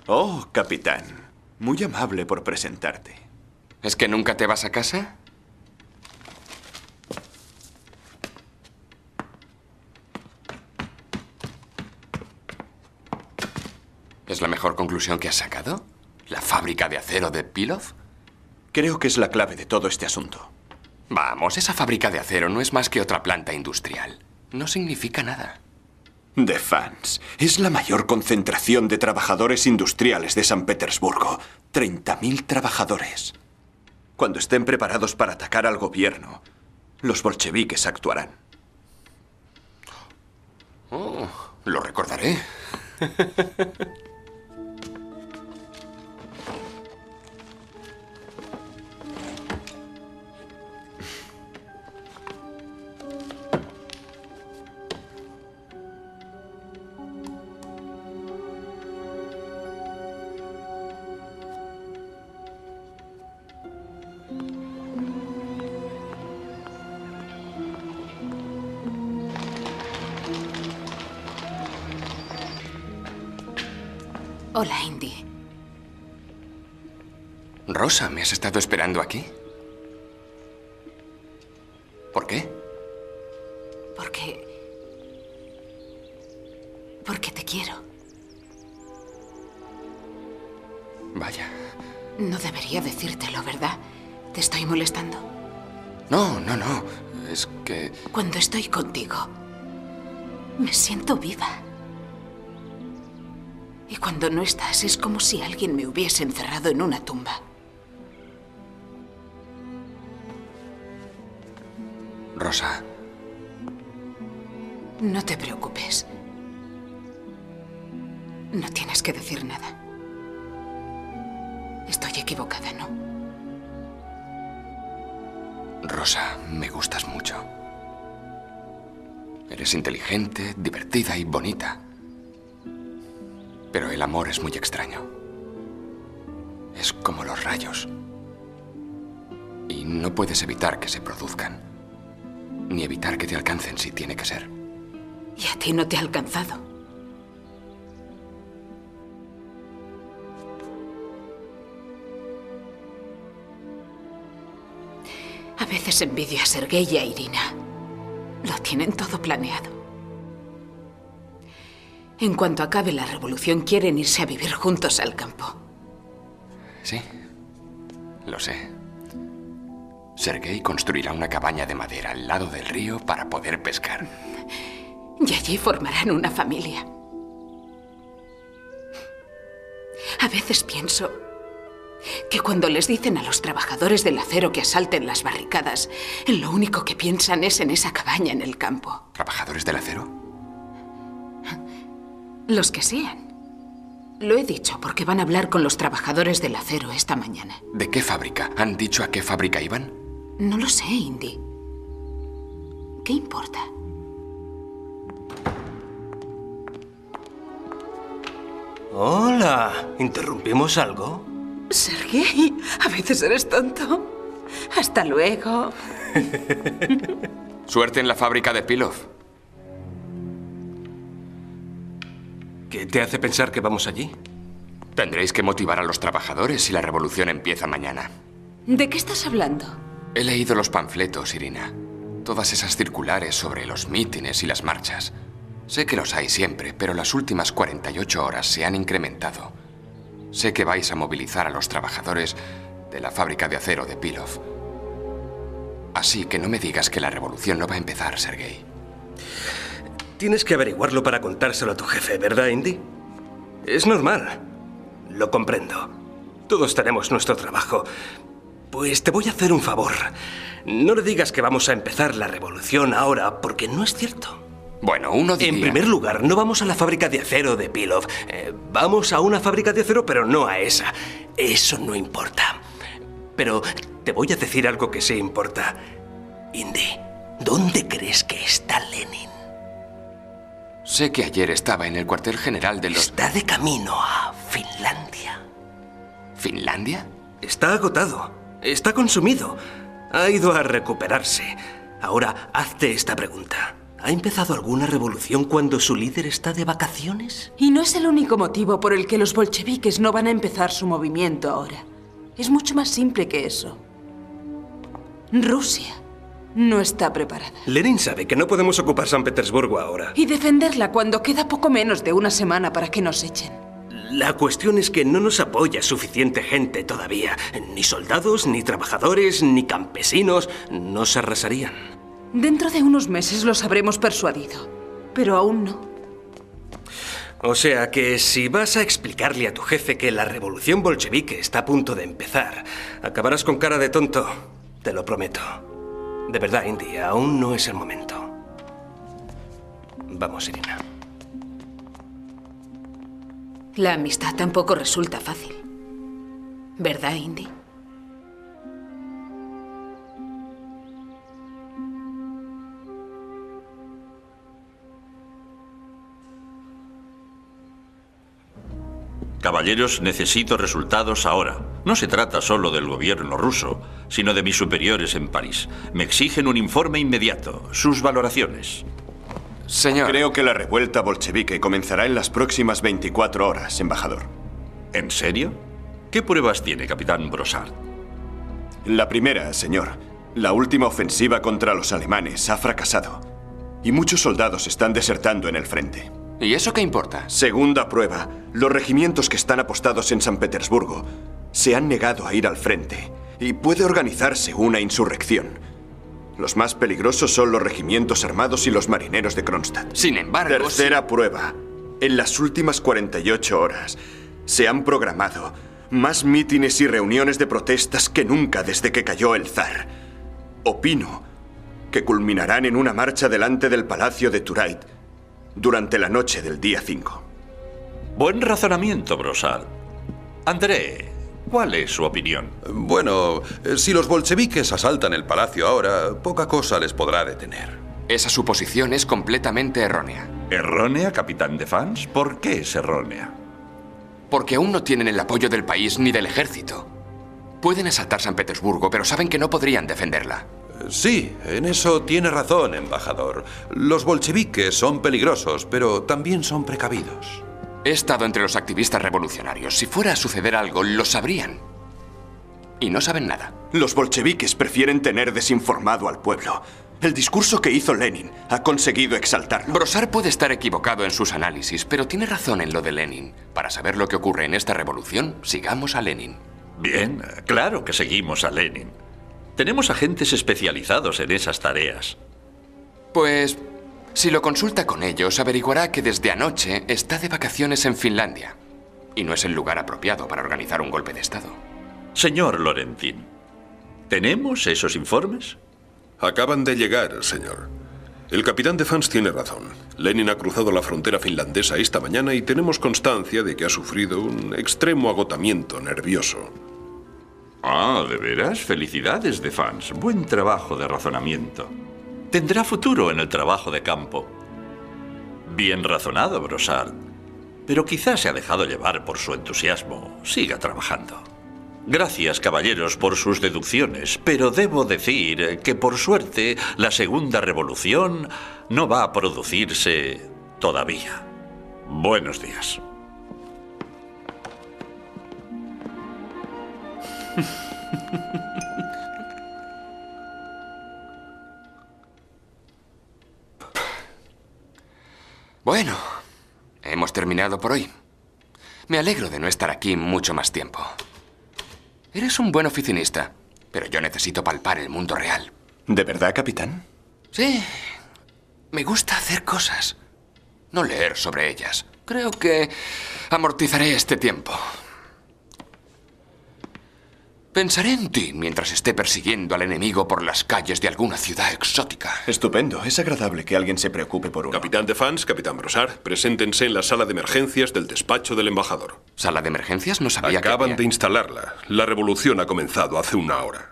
Oh, capitán. Muy amable por presentarte. ¿Es que nunca te vas a casa? ¿Es la mejor conclusión que has sacado? ¿La fábrica de acero de Pilov? Creo que es la clave de todo este asunto. Vamos, esa fábrica de acero no es más que otra planta industrial. No significa nada. De Fans. Es la mayor concentración de trabajadores industriales de San Petersburgo. 30.000 trabajadores. Cuando estén preparados para atacar al gobierno, los bolcheviques actuarán. Oh, lo recordaré. Hola, Indy. Rosa, ¿me has estado esperando aquí? ¿Por qué? Porque te quiero. Vaya. No debería decírtelo, ¿verdad? ¿Te estoy molestando? No. Es que... Cuando estoy contigo, me siento viva. Y cuando no estás, es como si alguien me hubiese encerrado en una tumba. Rosa. No te preocupes. No tienes que decir nada. Estoy equivocada, ¿no? Rosa, me gustas mucho. Eres inteligente, divertida y bonita. Pero el amor es muy extraño. Es como los rayos. Y no puedes evitar que se produzcan. Ni evitar que te alcancen si tiene que ser. Y a ti no te ha alcanzado. A veces envidio a Sergei y a Irina. Lo tienen todo planeado. En cuanto acabe la revolución, quieren irse a vivir juntos al campo. Sí, lo sé. Sergei construirá una cabaña de madera al lado del río para poder pescar. Y allí formarán una familia. A veces pienso que cuando les dicen a los trabajadores del acero que asalten las barricadas, lo único que piensan es en esa cabaña en el campo. ¿Trabajadores del acero? Los que sean. Lo he dicho porque van a hablar con los trabajadores del acero esta mañana. ¿De qué fábrica? ¿Han dicho a qué fábrica iban? No lo sé, Indy. ¿Qué importa? Hola. ¿Interrumpimos algo? Sergei, a veces eres tonto. Hasta luego. Suerte en la fábrica de Pilov. ¿Qué te hace pensar que vamos allí? Tendréis que motivar a los trabajadores si la revolución empieza mañana. ¿De qué estás hablando? He leído los panfletos, Irina. Todas esas circulares sobre los mítines y las marchas. Sé que los hay siempre, pero las últimas 48 horas se han incrementado. Sé que vais a movilizar a los trabajadores de la fábrica de acero de Pilov. Así que no me digas que la revolución no va a empezar, Sergei. Tienes que averiguarlo para contárselo a tu jefe, ¿verdad, Indy? Es normal. Lo comprendo. Todos tenemos nuestro trabajo. Pues te voy a hacer un favor. No le digas que vamos a empezar la revolución ahora, porque no es cierto. Bueno, uno diría... En primer lugar, no vamos a la fábrica de acero de Pilov. Vamos a una fábrica de acero, pero no a esa. Eso no importa. Pero te voy a decir algo que sí importa. Indy, ¿dónde crees que está Lenin? Sé que ayer estaba en el cuartel general de los... Está de camino a Finlandia. ¿Finlandia? Está agotado. Está consumido. Ha ido a recuperarse. Ahora, hazte esta pregunta. ¿Ha empezado alguna revolución cuando su líder está de vacaciones? Y no es el único motivo por el que los bolcheviques no van a empezar su movimiento ahora. Es mucho más simple que eso. Rusia no está preparada. Lenin sabe que no podemos ocupar San Petersburgo ahora. Y defenderla cuando queda poco menos de una semana para que nos echen. La cuestión es que no nos apoya suficiente gente todavía. Ni soldados, ni trabajadores, ni campesinos. Nos arrasarían. Dentro de unos meses los habremos persuadido, pero aún no. O sea que si vas a explicarle a tu jefe que la revolución bolchevique está a punto de empezar, acabarás con cara de tonto. Te lo prometo. De verdad, Indy, aún no es el momento. Vamos, Irina. La amistad tampoco resulta fácil. ¿Verdad, Indy? Caballeros, necesito resultados ahora. No se trata solo del gobierno ruso, sino de mis superiores en París. Me exigen un informe inmediato. Sus valoraciones. Señor. Creo que la revuelta bolchevique comenzará en las próximas 24 horas, embajador. ¿En serio? ¿Qué pruebas tiene, capitán Brossard? La primera, señor. La última ofensiva contra los alemanes ha fracasado. Y muchos soldados están desertando en el frente. ¿Y eso qué importa? Segunda prueba. Los regimientos que están apostados en San Petersburgo se han negado a ir al frente. Y puede organizarse una insurrección. Los más peligrosos son los regimientos armados y los marineros de Kronstadt. Sin embargo... Tercera prueba. En las últimas 48 horas se han programado más mítines y reuniones de protestas que nunca desde que cayó el zar. Opino que culminarán en una marcha delante del Palacio de Turait durante la noche del día 5. Buen razonamiento, Brossard. André, ¿cuál es su opinión? Bueno, si los bolcheviques asaltan el palacio ahora, poca cosa les podrá detener. Esa suposición es completamente errónea. ¿Errónea, capitán Defans? ¿Por qué es errónea? Porque aún no tienen el apoyo del país ni del ejército. Pueden asaltar San Petersburgo, pero saben que no podrían defenderla. Sí, en eso tiene razón, embajador. Los bolcheviques son peligrosos, pero también son precavidos. He estado entre los activistas revolucionarios. Si fuera a suceder algo, lo sabrían. Y no saben nada. Los bolcheviques prefieren tener desinformado al pueblo. El discurso que hizo Lenin ha conseguido exaltarlo. Brossard puede estar equivocado en sus análisis, pero tiene razón en lo de Lenin. Para saber lo que ocurre en esta revolución, sigamos a Lenin. Bien, claro que seguimos a Lenin. Tenemos agentes especializados en esas tareas. Pues, si lo consulta con ellos, averiguará que desde anoche está de vacaciones en Finlandia. Y no es el lugar apropiado para organizar un golpe de Estado. Señor Lorentín, ¿tenemos esos informes? Acaban de llegar, señor. El capitán Defans tiene razón. Lenin ha cruzado la frontera finlandesa esta mañana y tenemos constancia de que ha sufrido un extremo agotamiento nervioso. Ah, ¿de veras? Felicidades, Defans. Buen trabajo de razonamiento. Tendrá futuro en el trabajo de campo. Bien razonado, Brossard. Pero quizás se ha dejado llevar por su entusiasmo. Siga trabajando. Gracias, caballeros, por sus deducciones, pero debo decir que, por suerte, la segunda revolución no va a producirse todavía. Buenos días. Bueno, hemos terminado por hoy. Me alegro de no estar aquí mucho más tiempo. Eres un buen oficinista, pero yo necesito palpar el mundo real. ¿De verdad, capitán? Sí. Me gusta hacer cosas, no leer sobre ellas. Creo que amortizaré este tiempo. Pensaré en ti mientras esté persiguiendo al enemigo por las calles de alguna ciudad exótica. Estupendo. Es agradable que alguien se preocupe por uno. Capitán Defans, capitán Brossard, preséntense en la sala de emergencias del despacho del embajador. ¿Sala de emergencias? No sabía que Acaban de instalarla. La revolución ha comenzado hace una hora.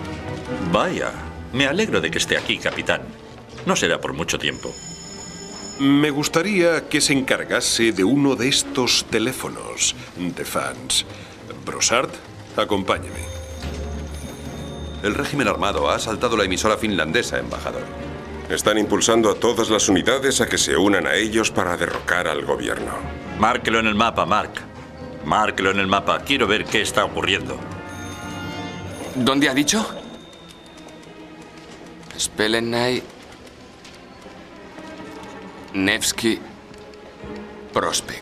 Vaya, me alegro de que esté aquí, capitán. No será por mucho tiempo. Me gustaría que se encargase de uno de estos teléfonos de fans. Brossard, acompáñeme. El régimen armado ha asaltado la emisora finlandesa, embajador. Están impulsando a todas las unidades a que se unan a ellos para derrocar al gobierno. Márquelo en el mapa, Mark. Márquelo en el mapa. Quiero ver qué está ocurriendo. ¿Dónde ha dicho? Spelenay, Nevsky Prospect.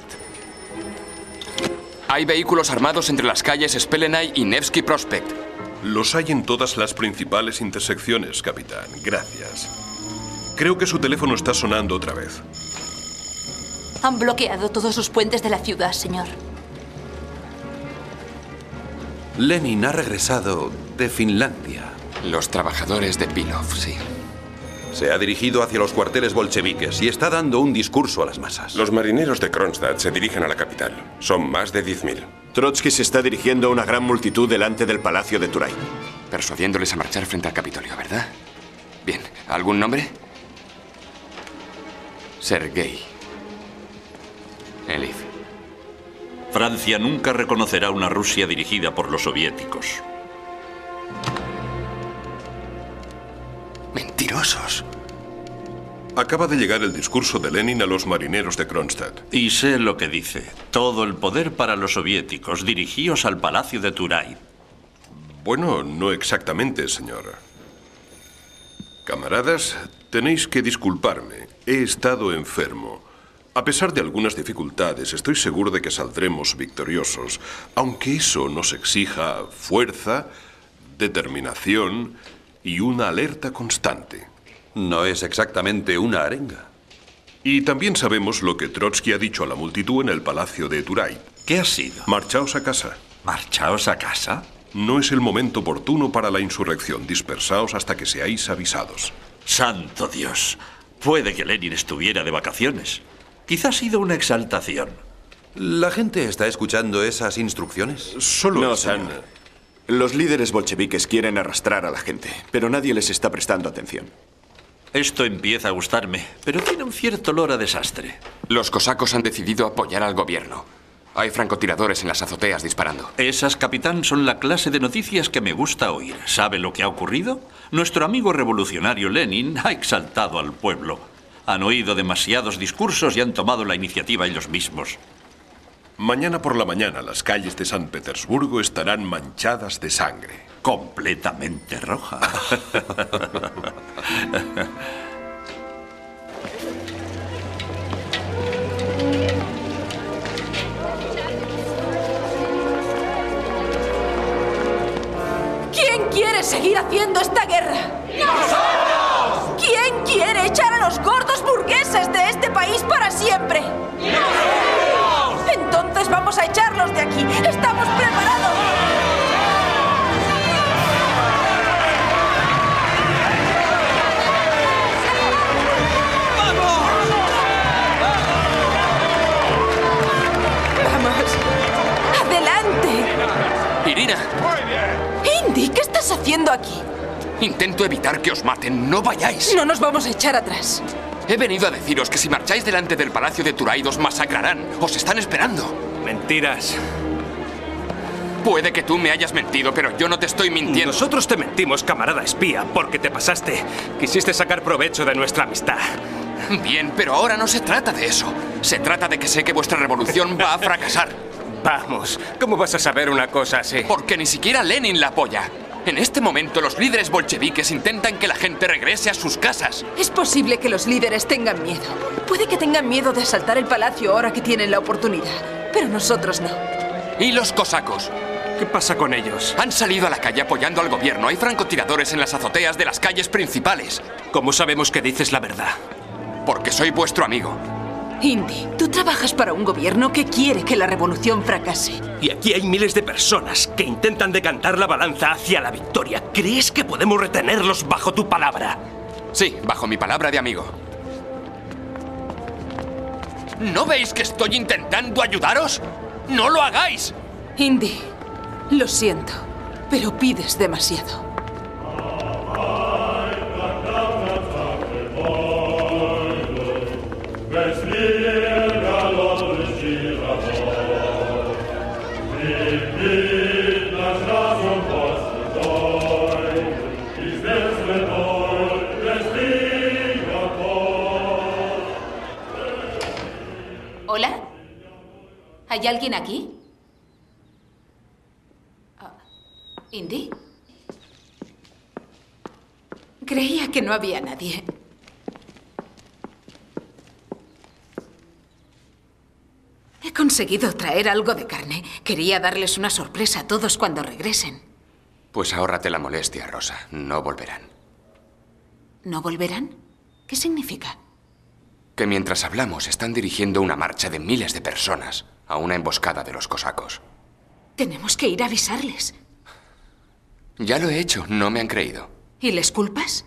Hay vehículos armados entre las calles Spelenay y Nevsky Prospect. Los hay en todas las principales intersecciones, capitán. Gracias. Creo que su teléfono está sonando otra vez. Han bloqueado todos los puentes de la ciudad, señor. Lenin ha regresado de Finlandia. Los trabajadores de Pilov, sí. Se ha dirigido hacia los cuarteles bolcheviques y está dando un discurso a las masas. Los marineros de Kronstadt se dirigen a la capital. Son más de 10.000. Trotsky se está dirigiendo a una gran multitud delante del Palacio de Turay. Persuadiéndoles a marchar frente al Capitolio, ¿verdad? Bien. ¿Algún nombre? Sergei. Elif. Francia nunca reconocerá una Rusia dirigida por los soviéticos. Mentirosos. Acaba de llegar el discurso de Lenin a los marineros de Kronstadt. Y sé lo que dice. Todo el poder para los soviéticos. Dirigíos al Palacio de Turay. Bueno, no exactamente, señor. Camaradas, tenéis que disculparme. He estado enfermo. A pesar de algunas dificultades, estoy seguro de que saldremos victoriosos, aunque eso nos exija fuerza, determinación y una alerta constante. No es exactamente una arenga. Y también sabemos lo que Trotsky ha dicho a la multitud en el Palacio de Turay. ¿Qué ha sido? Marchaos a casa. ¿Marchaos a casa? No es el momento oportuno para la insurrección. Dispersaos hasta que seáis avisados. ¡Santo Dios! Puede que Lenin estuviera de vacaciones. Quizá ha sido una exaltación. ¿La gente está escuchando esas instrucciones? No, señor. Los líderes bolcheviques quieren arrastrar a la gente, pero nadie les está prestando atención. Esto empieza a gustarme, pero tiene un cierto olor a desastre. Los cosacos han decidido apoyar al gobierno. Hay francotiradores en las azoteas disparando. Esas, capitán, son la clase de noticias que me gusta oír. ¿Sabe lo que ha ocurrido? Nuestro amigo revolucionario Lenin ha exaltado al pueblo. Han oído demasiados discursos y han tomado la iniciativa ellos mismos. Mañana por la mañana las calles de San Petersburgo estarán manchadas de sangre. Completamente roja. ¿Quién quiere seguir haciendo esta guerra? ¡Nosotros! ¿Quién quiere echar a los gordos burgueses de este país para siempre? ¡Nosotros! Entonces vamos a echarlos de aquí. ¡Estamos preparados! ¡Vamos! ¡Adelante! Irina. Indy, ¿qué estás haciendo aquí? Intento evitar que os maten. ¡No vayáis! No nos vamos a echar atrás. He venido a deciros que si marcháis delante del Palacio de Turay os masacrarán. Os están esperando. Mentiras. Puede que tú me hayas mentido, pero yo no te estoy mintiendo. Nosotros te mentimos, camarada espía, porque te pasaste. Quisiste sacar provecho de nuestra amistad. Bien, pero ahora no se trata de eso. Se trata de que sé que vuestra revolución va a fracasar. Vamos, ¿cómo vas a saber una cosa así? Porque ni siquiera Lenin la apoya. En este momento los líderes bolcheviques intentan que la gente regrese a sus casas. Es posible que los líderes tengan miedo. Puede que tengan miedo de asaltar el palacio ahora que tienen la oportunidad. Pero nosotros no. ¿Y los cosacos? ¿Qué pasa con ellos? Han salido a la calle apoyando al gobierno. Hay francotiradores en las azoteas de las calles principales. ¿Cómo sabemos que dices la verdad? Porque soy vuestro amigo. Indy, tú trabajas para un gobierno que quiere que la revolución fracase. Y aquí hay miles de personas que intentan decantar la balanza hacia la victoria. ¿Crees que podemos retenerlos bajo tu palabra? Sí, bajo mi palabra de amigo. ¿No veis que estoy intentando ayudaros? ¡No lo hagáis! Indy, lo siento, pero pides demasiado. ¿Hola? ¿Hay alguien aquí? ¿Indy? Creía que no había nadie. He conseguido traer algo de carne. Quería darles una sorpresa a todos cuando regresen. Pues ahórrate la molestia, Rosa. No volverán. ¿No volverán? ¿Qué significa? Que mientras hablamos están dirigiendo una marcha de miles de personas a una emboscada de los cosacos. Tenemos que ir a avisarles. Ya lo he hecho, no me han creído. ¿Y les culpas?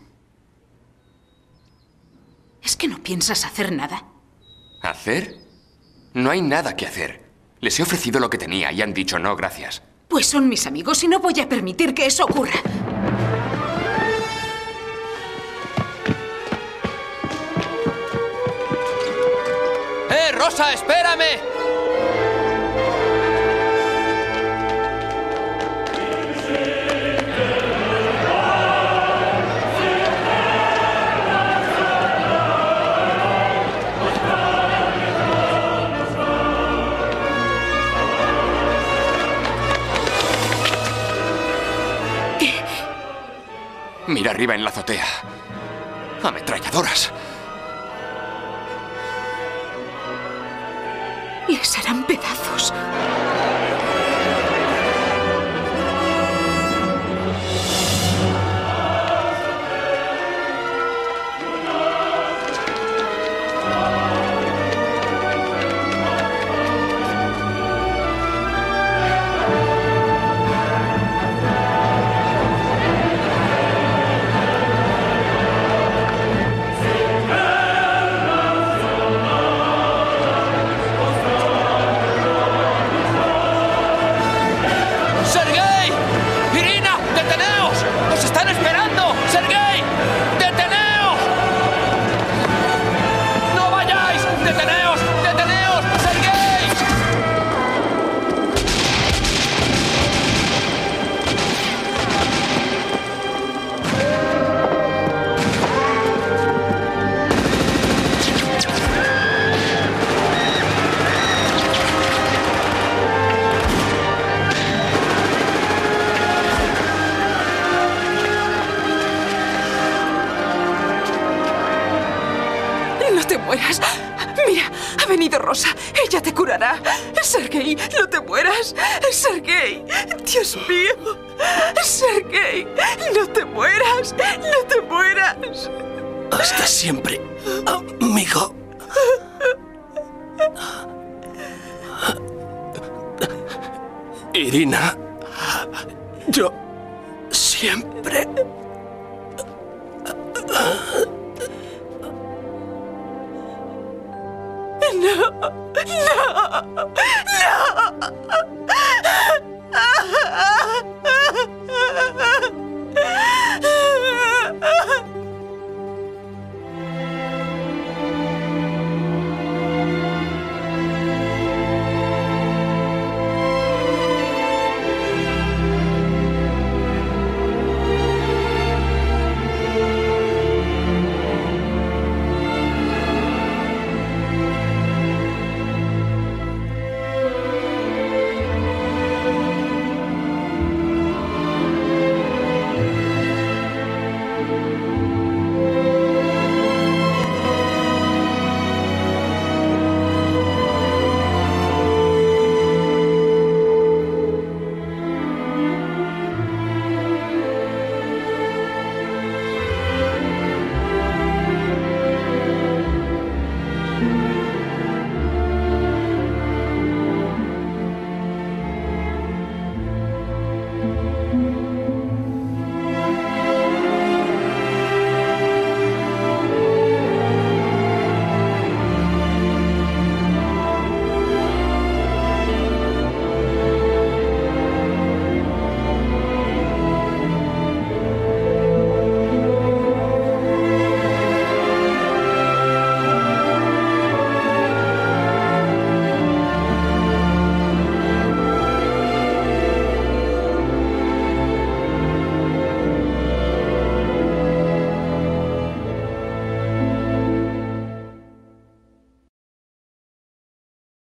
¿Es que no piensas hacer nada? ¿Hacer? No hay nada que hacer. Les he ofrecido lo que tenía y han dicho no, gracias. Pues son mis amigos y no voy a permitir que eso ocurra. ¡Rosa, espérame! Mira arriba en la azotea. Ametralladoras. Les harán pedazos. Rosa, ella te curará. Sergei, no te mueras. Sergei, Dios mío. Sergei, no te mueras. No te mueras. Hasta siempre, amigo. Irina, yo siempre... No, no, no.